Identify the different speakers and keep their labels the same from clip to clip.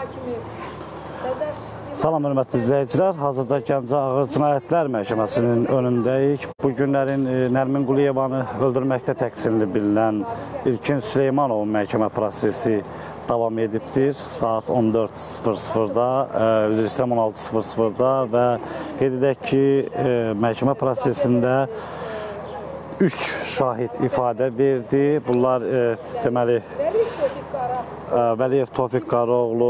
Speaker 1: Salam hörmətli izləyicilər, hazırda Gəncə Ağır Cinayətlər Məhkəməsinin önündəyik. Bu günlərin Nərmin Quliyevanı öldürməkdə təqsirli bilinən İlkin Süleymanov məhkəmə prosesi davam edibdir. Saat 14:00-da, üzr istəyirəm 16:00-da və qeyd edək ki, məhkəmə prosesində 3 şahid ifadə verdi. Bunlar deməli Vəliyev Tofiq Qaraoğlu,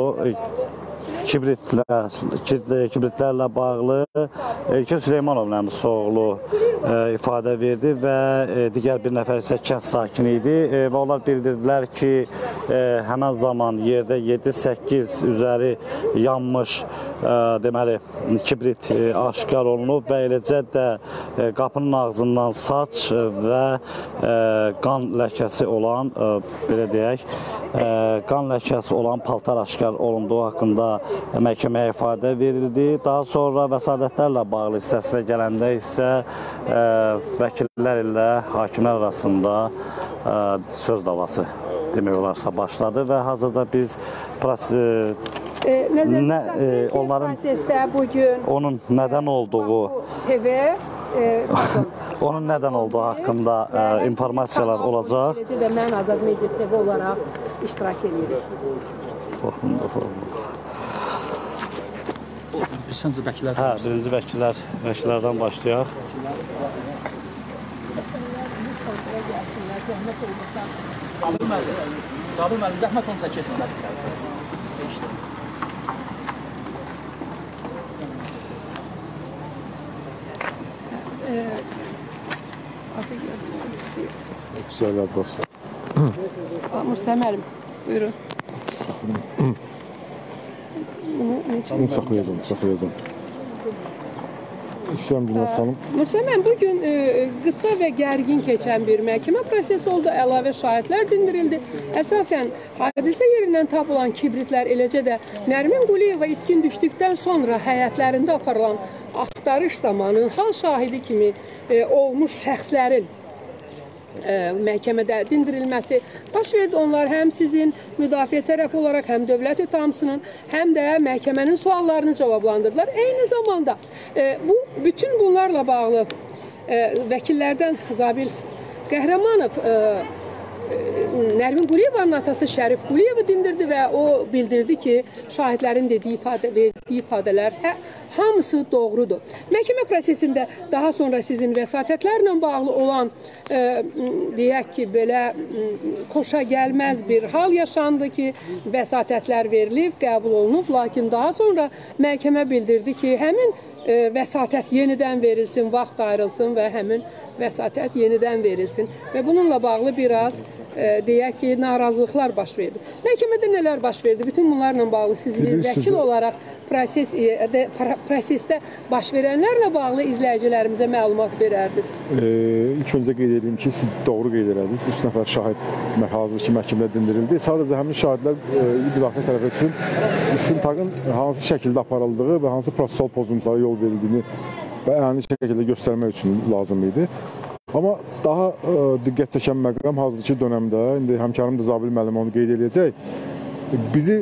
Speaker 1: kibritlərlə bağlı İlkin Süleymanov nəmisi oğlu ifadə verdi və digər bir nəfər isə kənd sakini idi və onlar bildirdilər ki, həmən zaman yerdə 7-8 üzəri yanmış deməli kibrit aşkar olunub və eləcə də qapının ağzından saç və qan ləkəsi olan, belə deyək, qan ləkəsi olan paltar aşkar olunduğu haqqında məhkəməyə ifadə verildi. Daha sonra vəsadətlərlə bağlı hissəsinə gələndə isə vəkillər ilə hakimlər arasında söz davası demək olarsa başladı və hazırda biz onların onun nədən olduğu onun nədən olduğu haqqında informasiyalar olacaq.
Speaker 2: Eləcə də mən Azad Media TV olaraq iştirak edirik.
Speaker 3: Birinci vəkillər.
Speaker 1: Hə, birinci vəkillərdən başlayaq.
Speaker 3: Qabıl müəllim, zəhmət onu çəkəsən.
Speaker 4: Güzel ablası.
Speaker 2: Musa müəllim, buyurun.
Speaker 4: Bunu saxlayacağım. İşlem Gülnaz xanım.
Speaker 2: Musa müəllim, bugün qısa və gərgin keçən bir məhkəmə prosesi oldu. Əlavə şahidlər dindirildi. Əsasən, hadisə yerindən tapılan kibritlər, eləcə də Nərmin Quliyeva itkin düşdükdən sonra həyətlərində aparılan axtarış zamanı hal şahidi kimi olmuş şəxslərin məhkəmədə dindirilməsi baş verdi. Onlar həm sizin müdafiə tərəfi olaraq, həm dövlət ittihamçısının, həm də məhkəmənin suallarını cavablandırdılar. Eyni zamanda bütün bunlarla bağlı vəkillərdən Zabil Qəhrəmanov Nərmin Quliyevanın atası Şərif Quliyevi dindirdi və o bildirdi ki, şahidlərin verdiyi ifadələr hamısı doğrudur. Məhkəmə prosesində daha sonra sizin vəsatətlərlə bağlı olan, deyək ki, belə xoşa gəlməz bir hal yaşandı ki, vəsatətlər verilib, qəbul olunub, lakin daha sonra məhkəmə bildirdi ki, həmin vəsatət yenidən verilsin, vaxt ayrılsın və həmin vəsatət yenidən verilsin. Və bununla bağlı biraz, deyək ki, narazılıqlar baş verdi. Məhkəmədə nələr baş verdi? Bütün bunlarla bağlı siz bir vəkil olaraq prosesdə baş verənlərlə bağlı izləyicilərimizə məlumat verərdiniz.
Speaker 4: İlk öncə qeyd edeyim ki, siz doğru qeyd edərdiniz. 3 nəfər şahid hazırki məhkəmədə dindirildi. Sadəcə həmin şahidlər müdafiə tərəfi üçün istintaqın hansı şəkildə aparıldığı və hansı prosessual pozuntulara yol verildiyini və əyani şəkildə göstərmək üçün lazım idi. Amma daha diqqət çəkən məqam hazırki dönəmdə, indi həmkarım da Zabil müəllim onu qeyd edəcək, bizi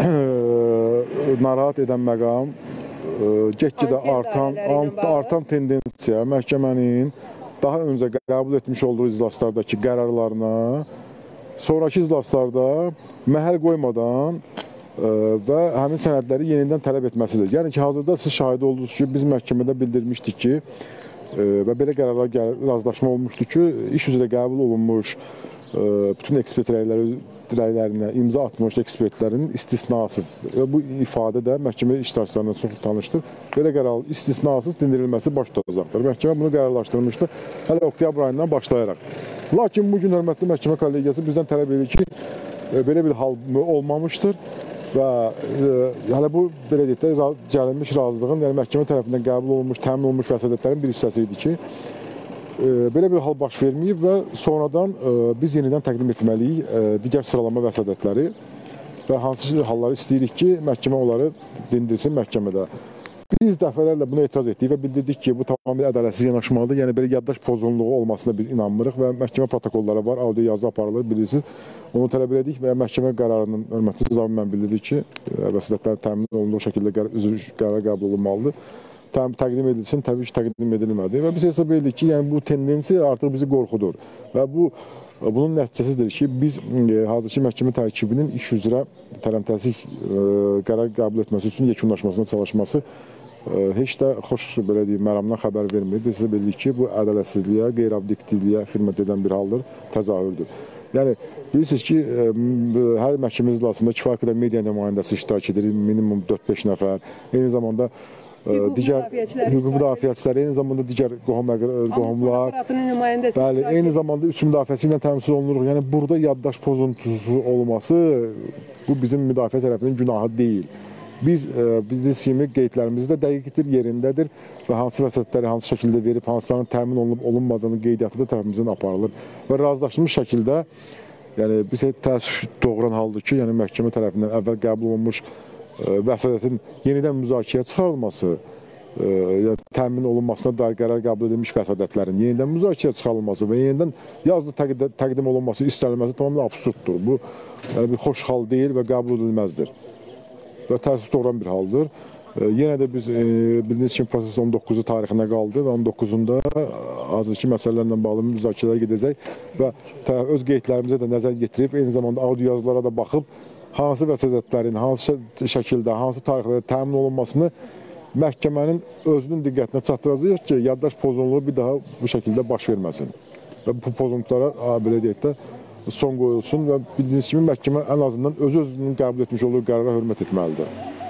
Speaker 4: narahat edən məqam get-gedə artan tendensiya məhkəmənin daha öncə qəbul etmiş olduğu iclaslardakı qərarlarına sonraki iclaslarda məhəl qoymadan və həmin sənədləri yenidən tələb etməsidir. Yəni ki, hazırda siz şahid oldunuz ki, biz məhkəmədə bildirmişdik ki, və belə qərarlar razılaşma olmuşdur ki, iş üzrə qəbul olunmuş bütün ekspert rəylərinə imza atmış ekspertlərin istisnasız, bu ifadə də məhkəmə iştirakçılarından çox tanışdır, belə qərar istisnasız dindirilməsi baş tutacaqdır. Məhkəmə bunu qərarlaşdırmışdır hələ oktyabr ayından başlayaraq. Lakin bugün hörmətli məhkəmə kollegiyası bizdən tələb edir ki, belə bir hal olmamışdır və hələ bu, belə deyək də, gəlinmiş razılığın, yəni məhkəmə tərəfindən qəbul olunmuş, təmin olunmuş vəsatətlərin bir hissəsi idi ki, belə bir hal baş verməyib və sonradan biz yenidən təqdim etməliyik digər sıralama vəsatətləri və hansı halları istəyirik ki, məhkəmə onları dindirsin məhkəmədə. Biz dəfələrlə buna etiraz etdik və bildirdik ki, bu tamamilə ədalətsiz yanaşmalıdır. Yəni belə yaddaş pozğunluğu olmasına biz inanmırıq və məhkəmə protokolları var, audio yazı aparılır, bilirsiniz. Onu tələb edirik və məhkəmə qərarının hörmətli zabit bildirdi ki, vəsatətlər təmin olunduğu şəkildə qərar qəbul olunmalıdır. Təqdim edilsin, təbii ki, təqdim edilmədi və biz hesab edirik ki, yəni bu tendensiya artıq bizi qorxudur və bunun nəticəsidir ki, biz hazırki məhkəmə tərkibinin iş üzrə tərəmtərlik qərar qəbul etməsi üçün yekunlaşmasına çalışması heç də xoş belə deyim, məramdan xəbər vermir. Biz hesab edirik ki, bu ədalətsizliyə, qeyri-obyektivliyə xidmət edən bir haldır, təzahürdür. Yəni, bilirsiniz ki, hər məhkəmə iclasında kifayət qədər media nümayəndəsi iştirak edir, minimum 4-5 nəfər. Eyni zamanda digər hüquq müdafiəçiləri, eyni zamanda digər qohumlar, bəli, eyni zamanda üç müdafiəçi ilə təmsil olunur. Yəni, burada yaddaş pozuntusu olması bu bizim müdafiə tərəfinin günahı deyil. Biz bildiyiniz kimi qeydlərimiz də dəqiqdir, yerindədir və hansı vəsatətləri hansı şəkildə verib, hansılarının təmin olunub olunmadığını qeydiyyatı da tərəfimizdən aparılır. Və razılaşmış şəkildə, yəni biz təəssüf doğuran haldır ki, yəni məhkəmə tərəfindən əvvəl qəbul olunmuş vəsatətin yenidən müzakirəyə çıxarılması, yəni təmin olunmasına dair qərar qəbul edilmiş vəsatətlərin yenidən müzakirəyə çıxarılması və yenidən yazılı təqdim olunması istənilməsi tamamilə absurddur. Bu bir xoş hal deyil və qəbul edilməzdir və təəssüf doğuran bir haldır. Yenə də biz bildiyiniz kimi proses 19-cu tarixinə qaldı və 19-unda hazırki məsələlərlə bağlı müzakirələr gedəcək və öz qeydlərimizə də nəzər yetirib, eyni zamanda audio yazılara da baxıb, hansı vəsatətlərin, hansı şəkildə, hansı tarixlərdə təmin olunmasını məhkəmənin özünün diqqətinə çatdıracaq ki, yaddaş pozunluğu bir daha bu şəkildə baş verməsin və bu pozuntulara, belə deyək də, son qoyulsun və bildiyiniz kimi məhkəmə ən azından özünün qəbul etmiş olduğu qərara hörmət etməlidir.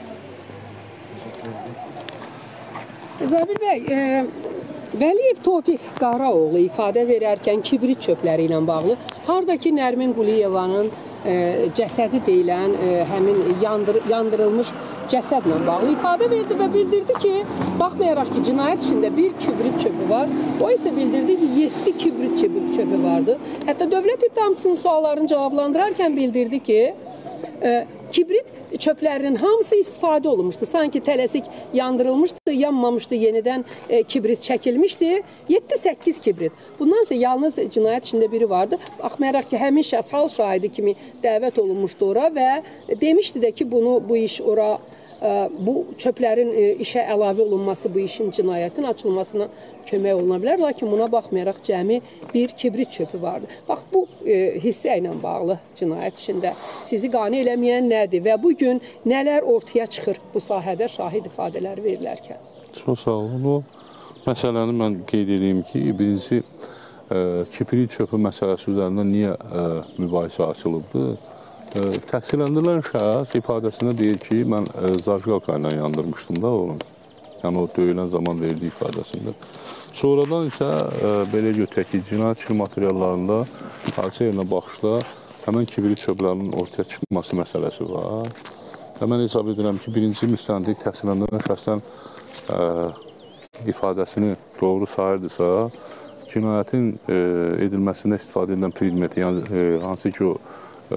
Speaker 2: Zabir bəy, Vəliyev Tofiq Qaraoğlu ifadə verərkən kibrit çöpləri ilə bağlı, hardakı Nərmin Quliyevanın cəsədi deyilən, həmin yandırılmış cəsədlə bağlı ifadə verdi və bildirdi ki, baxmayaraq ki, cinayət işində bir kibrit çöpü var, o isə bildirdi ki, 7 kibrit çöpü vardı. Hətta dövlət ittihamçısının suallarını cavablandırarkən bildirdi ki, kibrit çöplərinin hamısı istifadə olunmuşdu. Sanki tələsik yandırılmışdı, yanmamışdı, yenidən kibrit çəkilmişdi. 7-8 kibrit. Bundan isə yalnız cinayət işində biri vardı. Baxmayaraq ki, həmin şəxs hal şahidi kimi dəvət olunmuşdu ora və demişdi də ki, bu iş ora, bu çöplərin işə əlavə olunması bu işin cinayətin açılmasına kömək oluna bilər. Lakin buna baxmayaraq cəmi bir kibrit çöpü vardı. Bax, bu hissə ilə bağlı cinayət işində sizi qane eləməyən nədir və bugün nələr ortaya çıxır bu sahədə şahid ifadələri verilərkən?
Speaker 5: Çox sağ olun. O məsələni mən qeyd edeyim ki, birincisi kibrit çöpü məsələsi üzərində niyə mübahisə açılıbdır? Təqsirləndirilən şəxs ifadəsində deyir ki, mən zajqalka ilə yandırmışdım da onu. Yəni o döyülən zaman verdiyi ifadəsində. Sonradan isə belə götürək ki, cinayət işi materiallarında hadisə yerinə baxışda həmən kibrit çöplərinin ortaya çıxması məsələsi var. Və mən hesab edirəm ki, birinci müstəndik təqsirləndirilən şəxsdən ifadəsini doğru sayırdısa, cinayətin edilməsində istifadə edilən predmeti, yəni hansı ki o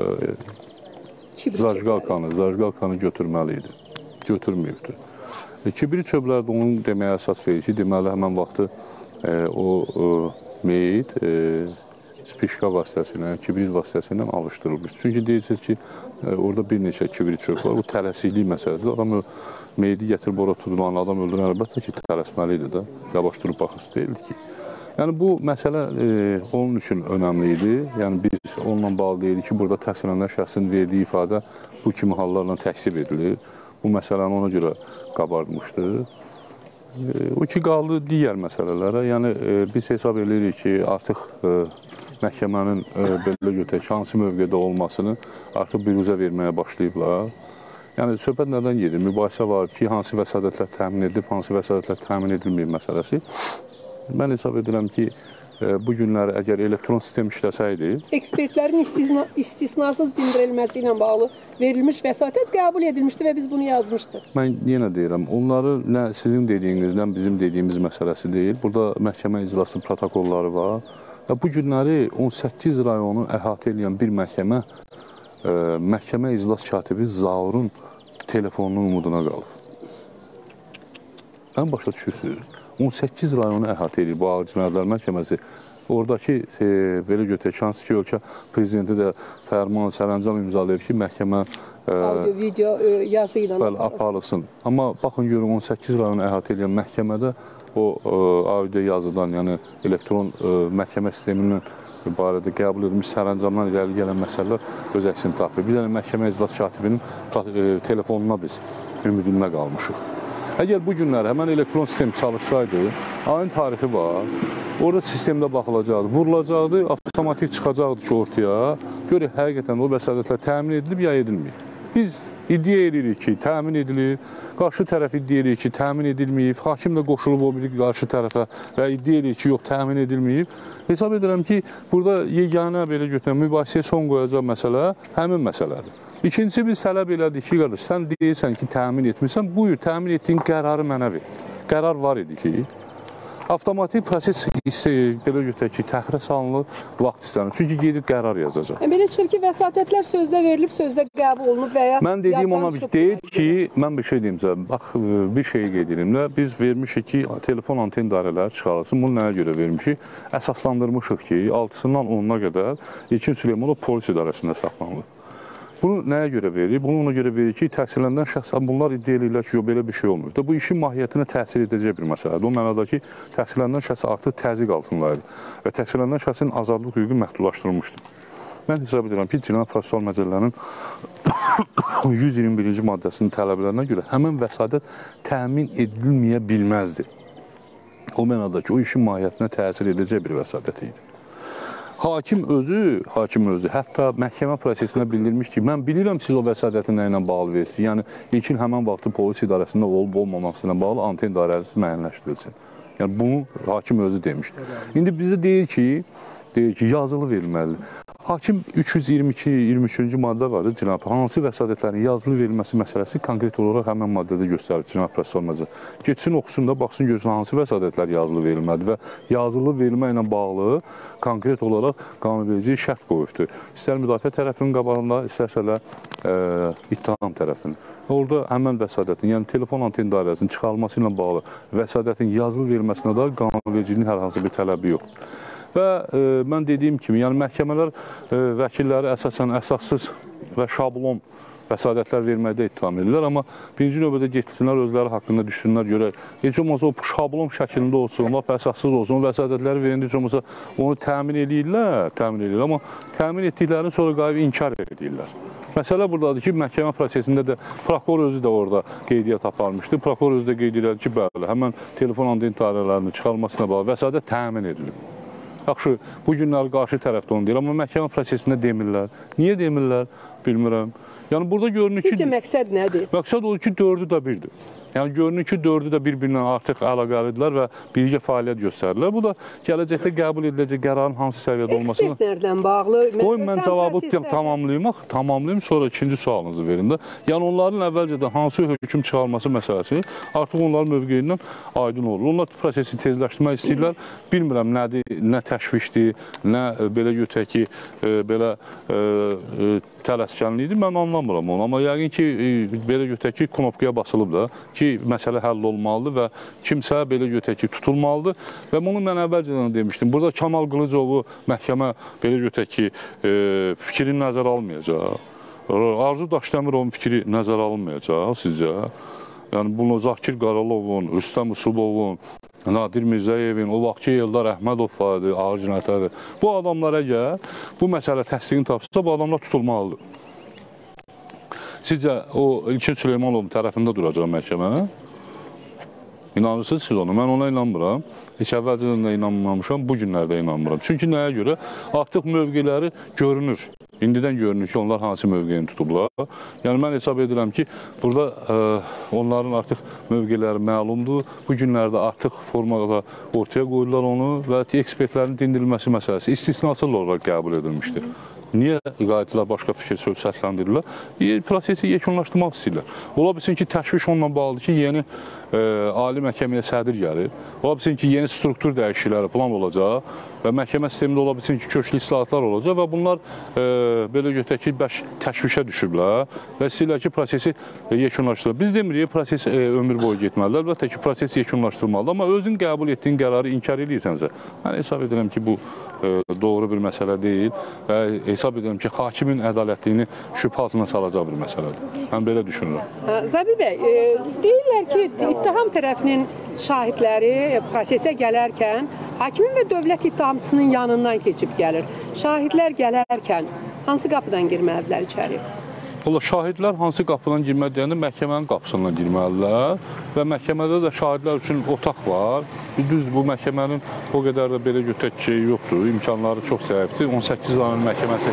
Speaker 5: zajqalkanı götürməli idi. Götürməyibdir. Kibrit çöplərdə onun deməyə əsas verir ki, deməli həmən vaxtı o meyit spişka vasitəsilə, kibrit vasitəsilə alışdırılmış. Çünki deyirsiniz ki, orada bir neçə kibrit çöp var. Bu tələsiklik məsələsidir. Adam meyidi gətirib ora tutulan adam öldürən əlbəttə ki, tələsməli idi də. Yavaş durub baxısı deyildi ki. Yəni bu məsələ onun üçün önəmli idi. Yəni biz onunla bağlı deyirik ki, burada təqsirləndirilən şəxsin verdiyi ifadə bu kimi hallarla təksib edilir. Bu məsələni ona görə qabardmışdır. O ki, qaldı digər məsələlərə. Yəni biz hesab edirik ki, artıq məhkəmənin belə götürək hansı mövqedə olmasını artıq biruzə verməyə başlayıblar. Yəni söhbət nədən gedir? Mübahisə var ki, hansı vəsatətlər təmin edilib, hansı vəsatətlər təmin edilməyib məsələsi. Mən hesab edirəm ki, bu günləri əgər elektron sistem işləsəydi...
Speaker 2: Ekspertlərin istisnasız dindirilməsi ilə bağlı verilmiş vəsatət qəbul edilmişdi və biz bunu yazmışdıq.
Speaker 5: Mən yenə deyirəm, onları nə sizin dediyinizdən bizim dediyimiz məsələsi deyil. Burada məhkəmə iclası protokolları var və bu günləri 18 rayonu əhatə edən bir məhkəmə iclas katibi Zaurun telefonunun umuduna qalıb. Ən başa düşürsünüz. 18 rayonu əhatə edir bu Ağır Cinayətlər Məhkəməsi. Oradakı belə götürək, hansı ki, ölkə prezidenti də fərman, sərəncam imzalayıb ki, məhkəmə
Speaker 2: audio, video, yazı ilə
Speaker 5: aparılsın. Amma baxın görün, 18 rayonu əhatə edən məhkəmədə o audio yazıdan, yəni elektron məhkəmə sistemindən barədə qəbul edilmiş sərəncamdan irəli gələn məsələlər öz əksini tapır. Bir dənə məhkəmə iclas katibinin telefonuna biz ümidində qalmışıq. Əgər bu günlər həmən elektron sistem çalışsaydı, ayın tarixi var, orada sistemdə baxılacaqdı, vurulacaqdı, avtomatik çıxacaqdı ki, ortaya, görək, həqiqətən o vəsatətlər təmin edilib ya edilməyib. Biz iddia edirik ki, təmin edilir, qarşı tərəf iddia edirik ki, təmin edilməyib, hakim də qoşulub o biri qarşı tərəfə və iddia edirik ki, yox, təmin edilməyib. Hesab edirəm ki, burada yeganə belə götürən mübahisəyə son qoyacaq məsələ həmin məsələdir. İkincisi, biz tələb elədik ki, qardaş, sən deyirsən ki, təmin etmirsən, buyur, təmin etdiyin qərarı mənə ver. Qərar var idi ki, avtomatik proses belə götürək ki, təxirə salınır, vaxt istənir. Çünki gedib qərar yazacaq.
Speaker 2: Belə çıxır ki, vəsatətlər sözdə verilib, sözdə qəbul olunub və ya
Speaker 5: mən dediyim ona deyir ki, mən bir şey deyim sizə, bax, bir şey qeyd edim də, biz vermişik ki, telefon anten dairələri çıxarılsın. Bunu nəyə görə vermişik? Əsaslandırmışıq ki, 6-sından 10-na qədər İlkin Süleymanov polis idarəsində saxlanılır. Bunu nəyə görə verir? Bunu ona görə verir ki, təqsirlənən şəxsən bunlar iddia edirlər ki, belə bir şey olmur. Bu işin mahiyyətinə təsir edəcək bir məsələdir. O mənada ki, təqsirlənən şəxs artıq təzyiq altındaydı və təqsirlənən şəxsin azadlıq hüququ məhdudlaşdırılmışdır. Mən hesab edirəm ki, Cinayət Prosessual Məcəllənin 121-ci maddəsinin tələblərinə görə həmin vəsadət təmin edilməyə bilməzdir. O mənada ki, o işin mahiyyətinə təsir edəcək bir vəsadət idi. Hakim özü, hətta məhkəmə prosesinə bildirmiş ki, mən bilirəm siz o vəsadəti nə ilə bağlı versiniz. Yəni, ilkin həmən vaxtı polis idarəsində olub-olmaması ilə bağlı anten dairəsi müəyyənləşdirilsin. Yəni, bunu hakim özü demişdir. İndi bizdə deyir ki, yazılı verilməlidir. Hakim 322-23-cü maddə var, hansı vəsadətlərin yazılı verilməsi məsələsi konkret olaraq həmən maddədə göstərir Cinayət Prosessual Məcəlləsi. Geçsin, oxusun da, baxsın, görsün hansı vəsadətlər yazılı verilməlidir və yazılı verilmə ilə bağlı konkret olaraq qanunverici şərt qoyubdur. İstər müdafiə tərəfinin qabağında, istərsələr ittiham tərəfinin. Orada həmən vəsadətin, yəni telefon anten dairəsinin çıxarılması ilə bağlı vəsadətin yazılı verilməsinə dair qanunvericiliyin hər hansı bir tələbi yoxdur. Və mən dediyim kimi, yəni məhkəmələr vəkilləri əsasən əsassız və şablon vəsadətlər verməkdə ittiham edirlər, amma birinci növbədə getsinlər, özləri haqqında düşünürlər, görə, heç olmasa o şablon şəklində olsun, lap əsassız olsun, vəsadətləri verəndə heç olmasa onu təmin edirlər, amma təmin etdiklərini sonra qayıb inkar edirlər. Məsələ buradadır ki, məhkəmə prosesində də prokuror özü də orada qeydiyyat aparmışdı. Prokuror özü də qeyd edirlər ki, bəli, həmən telefon anten dairələrinin çıxarılmasına bağlı vəsadət təmin edilir. Yaxşı, bu günləri qarşı tərəfdə onu deyir, amma məhkəmə prosesində demirlər. Niyə demirlər, bilmirəm. Yəni, burada görünür ki...
Speaker 2: Sizcə məqsəd nədir?
Speaker 5: Məqsəd odur ki, 4-ü də birdir. Yəni, görünür ki, 4-ü də bir-birindən artıq əlaqəlidirlər və birgə fəaliyyət göstərirlər. Bu da gələcəkdə qəbul ediləcək qərarın hansı səviyyədə olmasını...
Speaker 2: Ekspertlərdən bağlı...
Speaker 5: Qoyun, mən cavabı tamamlayayım, sonra ikinci sualınızı verin də. Yəni, onların əvvəlcədən hansı hökm çıxarılması məsələsi artıq onların mövqeyindən aydın olur. Onlar prosesi tezləşdirmək istəyirlər. Bilmirəm, nədir, nə təşvişdir, nə belə götürək ki, belə tələskənliyidir, mən anlamıram onu. Amma yəqin ki, belə götürək ki, knopkaya basılıb da ki, məsələ həll olmalıdır və kimsə belə götürək ki, tutulmalıdır. Və bunu mən əvvəlcədən demişdim. Burada Kamal Qılıcovu məhkəmə belə götürək ki, fikrini nəzərə almayacaq. Arzu Daşdəmirovun fikri nəzərə alınmayacaq sizcə. Yəni, bunu Zakir Qaralovun, Rüstəm Usubovun, Nadir Mirzəyevin, o vaxtki Eldar Əhmədov vardı, ağır cinayətlərdir. Bu adamlar əgər bu məsələ təsdiqini tapsa, bu adamlar tutulmalıdır. Sizcə, o İlkin Süleymanovun tərəfində duracaq məhkəmə? İnanırsınız siz ona? Mən ona inanmıram. Heç əvvəlcədən də inanmamışam, bu günlərdə inanmıram. Çünki nəyə görə? Artıq mövqeləri görünür. İndidən görünür ki, onlar hansı mövqeyini tutublar. Yəni, mən hesab edirəm ki, burada onların artıq mövqeləri məlumdur. Bu günlərdə artıq formada ortaya qoyurlar onu və ekspertlərin dindirilməsi məsələsi istisnasız olaraq qəbul edilmişdir. Niyə qayıtdılar başqa fikir söz səsləndirirlər? Prosesi yekunlaşdırmaq istəyirlər. Ola bilsin ki, təşviş onunla bağlıdır ki, yeni ali məhkəməyə sədr gəlir. Ola bilsin ki, yeni struktur dəyişiklikləri plan olacaq və məhkəmə sistemində ola bilsin ki, köklü islahatlar olacaq və bunlar belə götürək ki, təşvişə düşüblər və istəyirlər ki, prosesi yekunlaşdırırlar. Biz demirik, proses ömür boyu getməlidir. Əlbəttə ki, proses yekunlaşdırmalıdır. Amma özün qəbul etdiyin qərarı inkar edirsənsə, mən hesab edirəm ki, bu doğru bir məsələ deyil və hesab edirəm ki, hakimin ədalətliyini şübhə altına salacaq bir məsələdir. Mən belə düşünürəm.
Speaker 2: Zabir bəy, deyirlər ki, ittiham tərəfinin şahidləri prosesə gələrkən hakimin və dövlət ittihamçısının yanından keçib gəlir. Şahidlər gələrkən hansı qapıdan girməlidirlər içəri?
Speaker 5: Ola, şahidlər hansı qapıdan girmək deyəndə məhkəmənin qapısından girməlidirlər və məhkəmədə də şahidlər üçün otaq var. Düzdür, bu məhkəmənin o qədər də belə götürək ki, yoxdur, imkanları çox zəifdir. 18 rayon məhkəməsi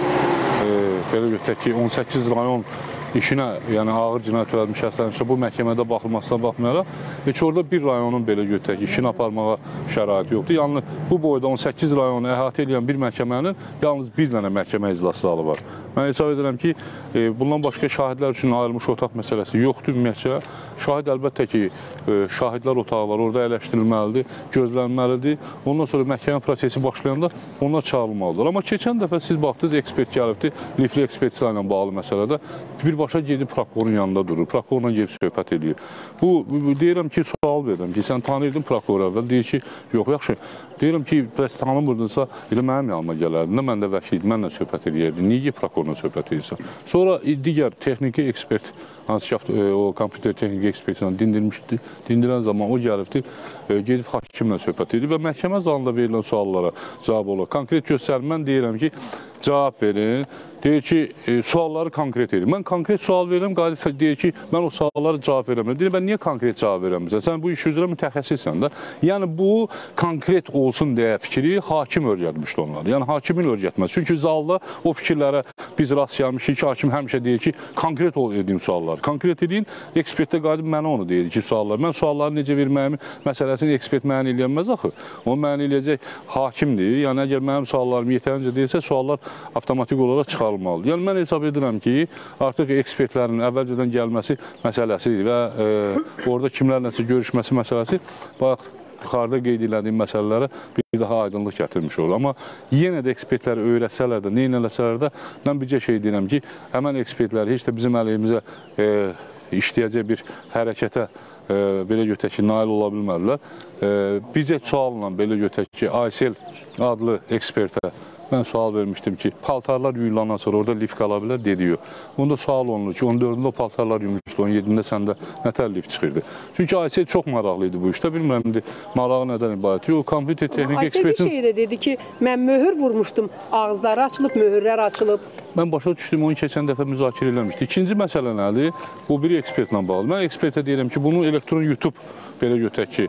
Speaker 5: belə götürək ki, 18 rayon işinə, yəni ağır cinayət törətmiş şəxslərin bu məhkəmədə baxılmasına baxmayaraq, heç orada bir rayonun belə götürək ki, işini aparmağa şəraiti yoxdur. Yəni, bu boyda 18 rayonu əhatə edən bir məhkəmənin yalnız bir dənə məhkəmə iclasları var. Mən hesab edirəm ki, bundan başqa şahidlər üçün ayrılmış otaq məsələsi yoxdur ümumiyyətcə. Şahid əlbəttə ki, şahidlər otağı var, orada əyləşdirilməlidir, gözlənməlidir. Ondan sonra məhkəmə prosesi başlayanda onlar çağırılmalıdır. Amma keçən dəfə siz baxdınız, ekspert gəlibdir, lifli ekspertiza ilə bağlı məsələdə birbaşa gedib prokurorun yanında durur, prokurorla gedib söhbət edir. Bu, deyirəm ki, sual verirəm ki, sən tanıyırdın prokuror əvvəl, deyir ki, yox, yaxşı. Deyirəm ki, bəs tanımırdınsa, elə mənim yanıma gələrdi, mən də vəkil idi, mənlə söhbət edirdim. Niyə prokurorla söhbət edirsən? Sonra digər texniki ekspert, hansı ki, o kompüter texniki ekspertindən dindirmişdi, dindirən zaman o gəlibdir, gedib hakimlə söhbət edir və məhkəmə zalında verilən suallara cavab olur. Konkret göstərim, mən deyirəm ki, cavab verin. Deyir ki, sualları konkret edin. Mən konkret sual verirəm, qadi deyir ki, mən o suallara cavab verəmirəm. Deyir, mən niyə konkret cavab verəmirəm? Sən bu iş üzrə mütəxəssissən də. Yəni, bu konkret olsun deyə fikri hakim öyrətmişdi onları. Yəni, hakimin öyrətməz. Çünki zalda o fikirlərə biz rast gəlmişik ki, hakim həmişə deyir ki, konkret edin sualları. Konkret edin, ekspertdə qadi mənə onu deyir ki, suallar. Mən sualları necə verməyimi məsələsini ekspert mənə eləyənməz axı. O mənə eləyəcək hakimdir. Yəni, əgər mənim suallarım yetərincə deyilsə, suallar avtomatik olaraq çıxarılmalıdır. Yəni, mən hesab edirəm ki, artıq ekspertlərin əvvəlcədən gəlməsi məsələsi və orada kimlərləsə görüşməsi məsələsi, bax, yuxarıda qeyd edildiğim məsələlərə bir daha aydınlıq gətirmiş olur. Amma yenə də ekspertləri öyrətsələr də, nə eləsələr də, mən bircə şey deyirəm ki, həmən ekspertləri heç də bizim əleyhimizə işləyəcək bir hərəkətə belə götürək ki, nail ola bilmədilər. Bircə sualla belə götürək ki, Aysel adlı ekspertə mən sual vermişdim ki, paltarlar yuyulandan sonra orada lif qala bilər, dedi yox. Onda sual olunur ki, 14-də o paltarlar yuymuşdu, 17-də səndə nətər lif çıxırdı. Çünki Aysel çox maraqlıydı bu işdə, bilmirəm, marağı nədən ibarət. Yox, kompüter texnik ekspertin...
Speaker 2: Aysel bir şey də dedi ki, mən möhür vurmuşdum, ağızları açılıb, möhürlər açılıb.
Speaker 5: Mən başa düşdüm, onu keçən dəfə müzakirə eləmişdi. İkinci məsələ nədir? Bu biri ekspertlə bağlı. Mən ekspertə deyirəm ki, bunu elektron YouTube belə götürək ki,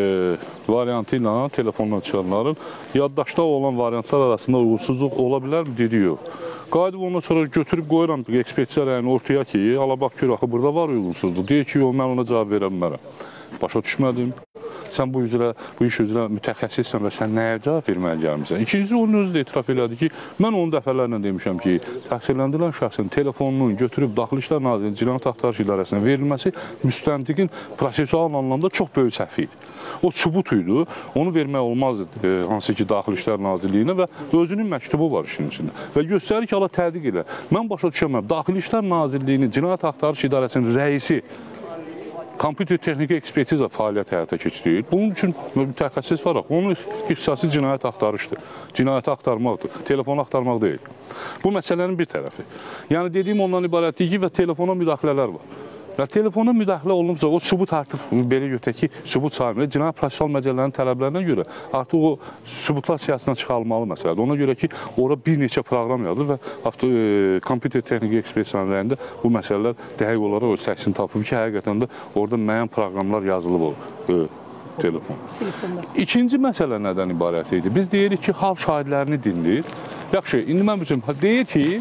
Speaker 5: variantı ilə telefondan çıxanların yaddaşda olan variantlar arasında uyğunsuzluq ola bilərmi? Dedi yox. Qayıdıb ondan sonra götürüb qoyuram ekspertizə rəyini ortaya ki, ala bax gör, axı burada var uyğunsuzluq. Deyir ki, yox, mən ona cavab verə bilmərəm. Başa düşmədim. Sən bu iş üzrə mütəxəssissən və sən nəyə cavab verməyə gəlmirsən? İkincisi, onun özü də etiraf elədi ki, mən onun dəfələrlə demişəm ki, təqsirləndirilən şəxsin telefonunun götürüb Daxili İşlər Nazirliyinin Cinayət Axtarış İdarəsinə verilməsi müstəntiqin prosesual anlamda çox böyük səhvi idi. O sübut idi, onu vermək olmazdı hansı ki, Daxili İşlər Nazirliyinə və özünün məktubu var işin içində. Və göstərir ki, Allah tədiq elə. Mən başa düşəməm, Daxili İşlər Nazirliyinin Cinayət Axtarış İdarəsinin rəisi kompüter texniki ekspertiza fəaliyyət həyata keçirir. Bunun üçün mütəxəssis var. Onun ixtisası cinayət axtarışdır. Cinayəti axtarmaqdır. Telefonu axtarmaq deyil. Bu məsələnin bir tərəfi. Yəni, dediyim ondan ibarətdir ki, və telefona müdaxilələr var. Və telefona müdaxilə olunubsa, o sübut artıq belə götürək ki, sübut sayılmır. Cinayət prosessual məcəllərin tələblərinə görə artıq o sübutlar siyasətdən çıxarılmalı məsələdir. Ona görə ki, orada bir neçə proqram yazılır və kompüter texniki ekspertisanın rəyində bu məsələlər dəqiq olaraq öz təksini tapıb ki, həqiqətən də orada müəyyən proqramlar yazılıb olur. Telefon. İkinci məsələ nədən ibarət idi? Biz deyirik ki, hal şahidlərini dinləyir. Yaxşı, indi mən bizim deyir ki,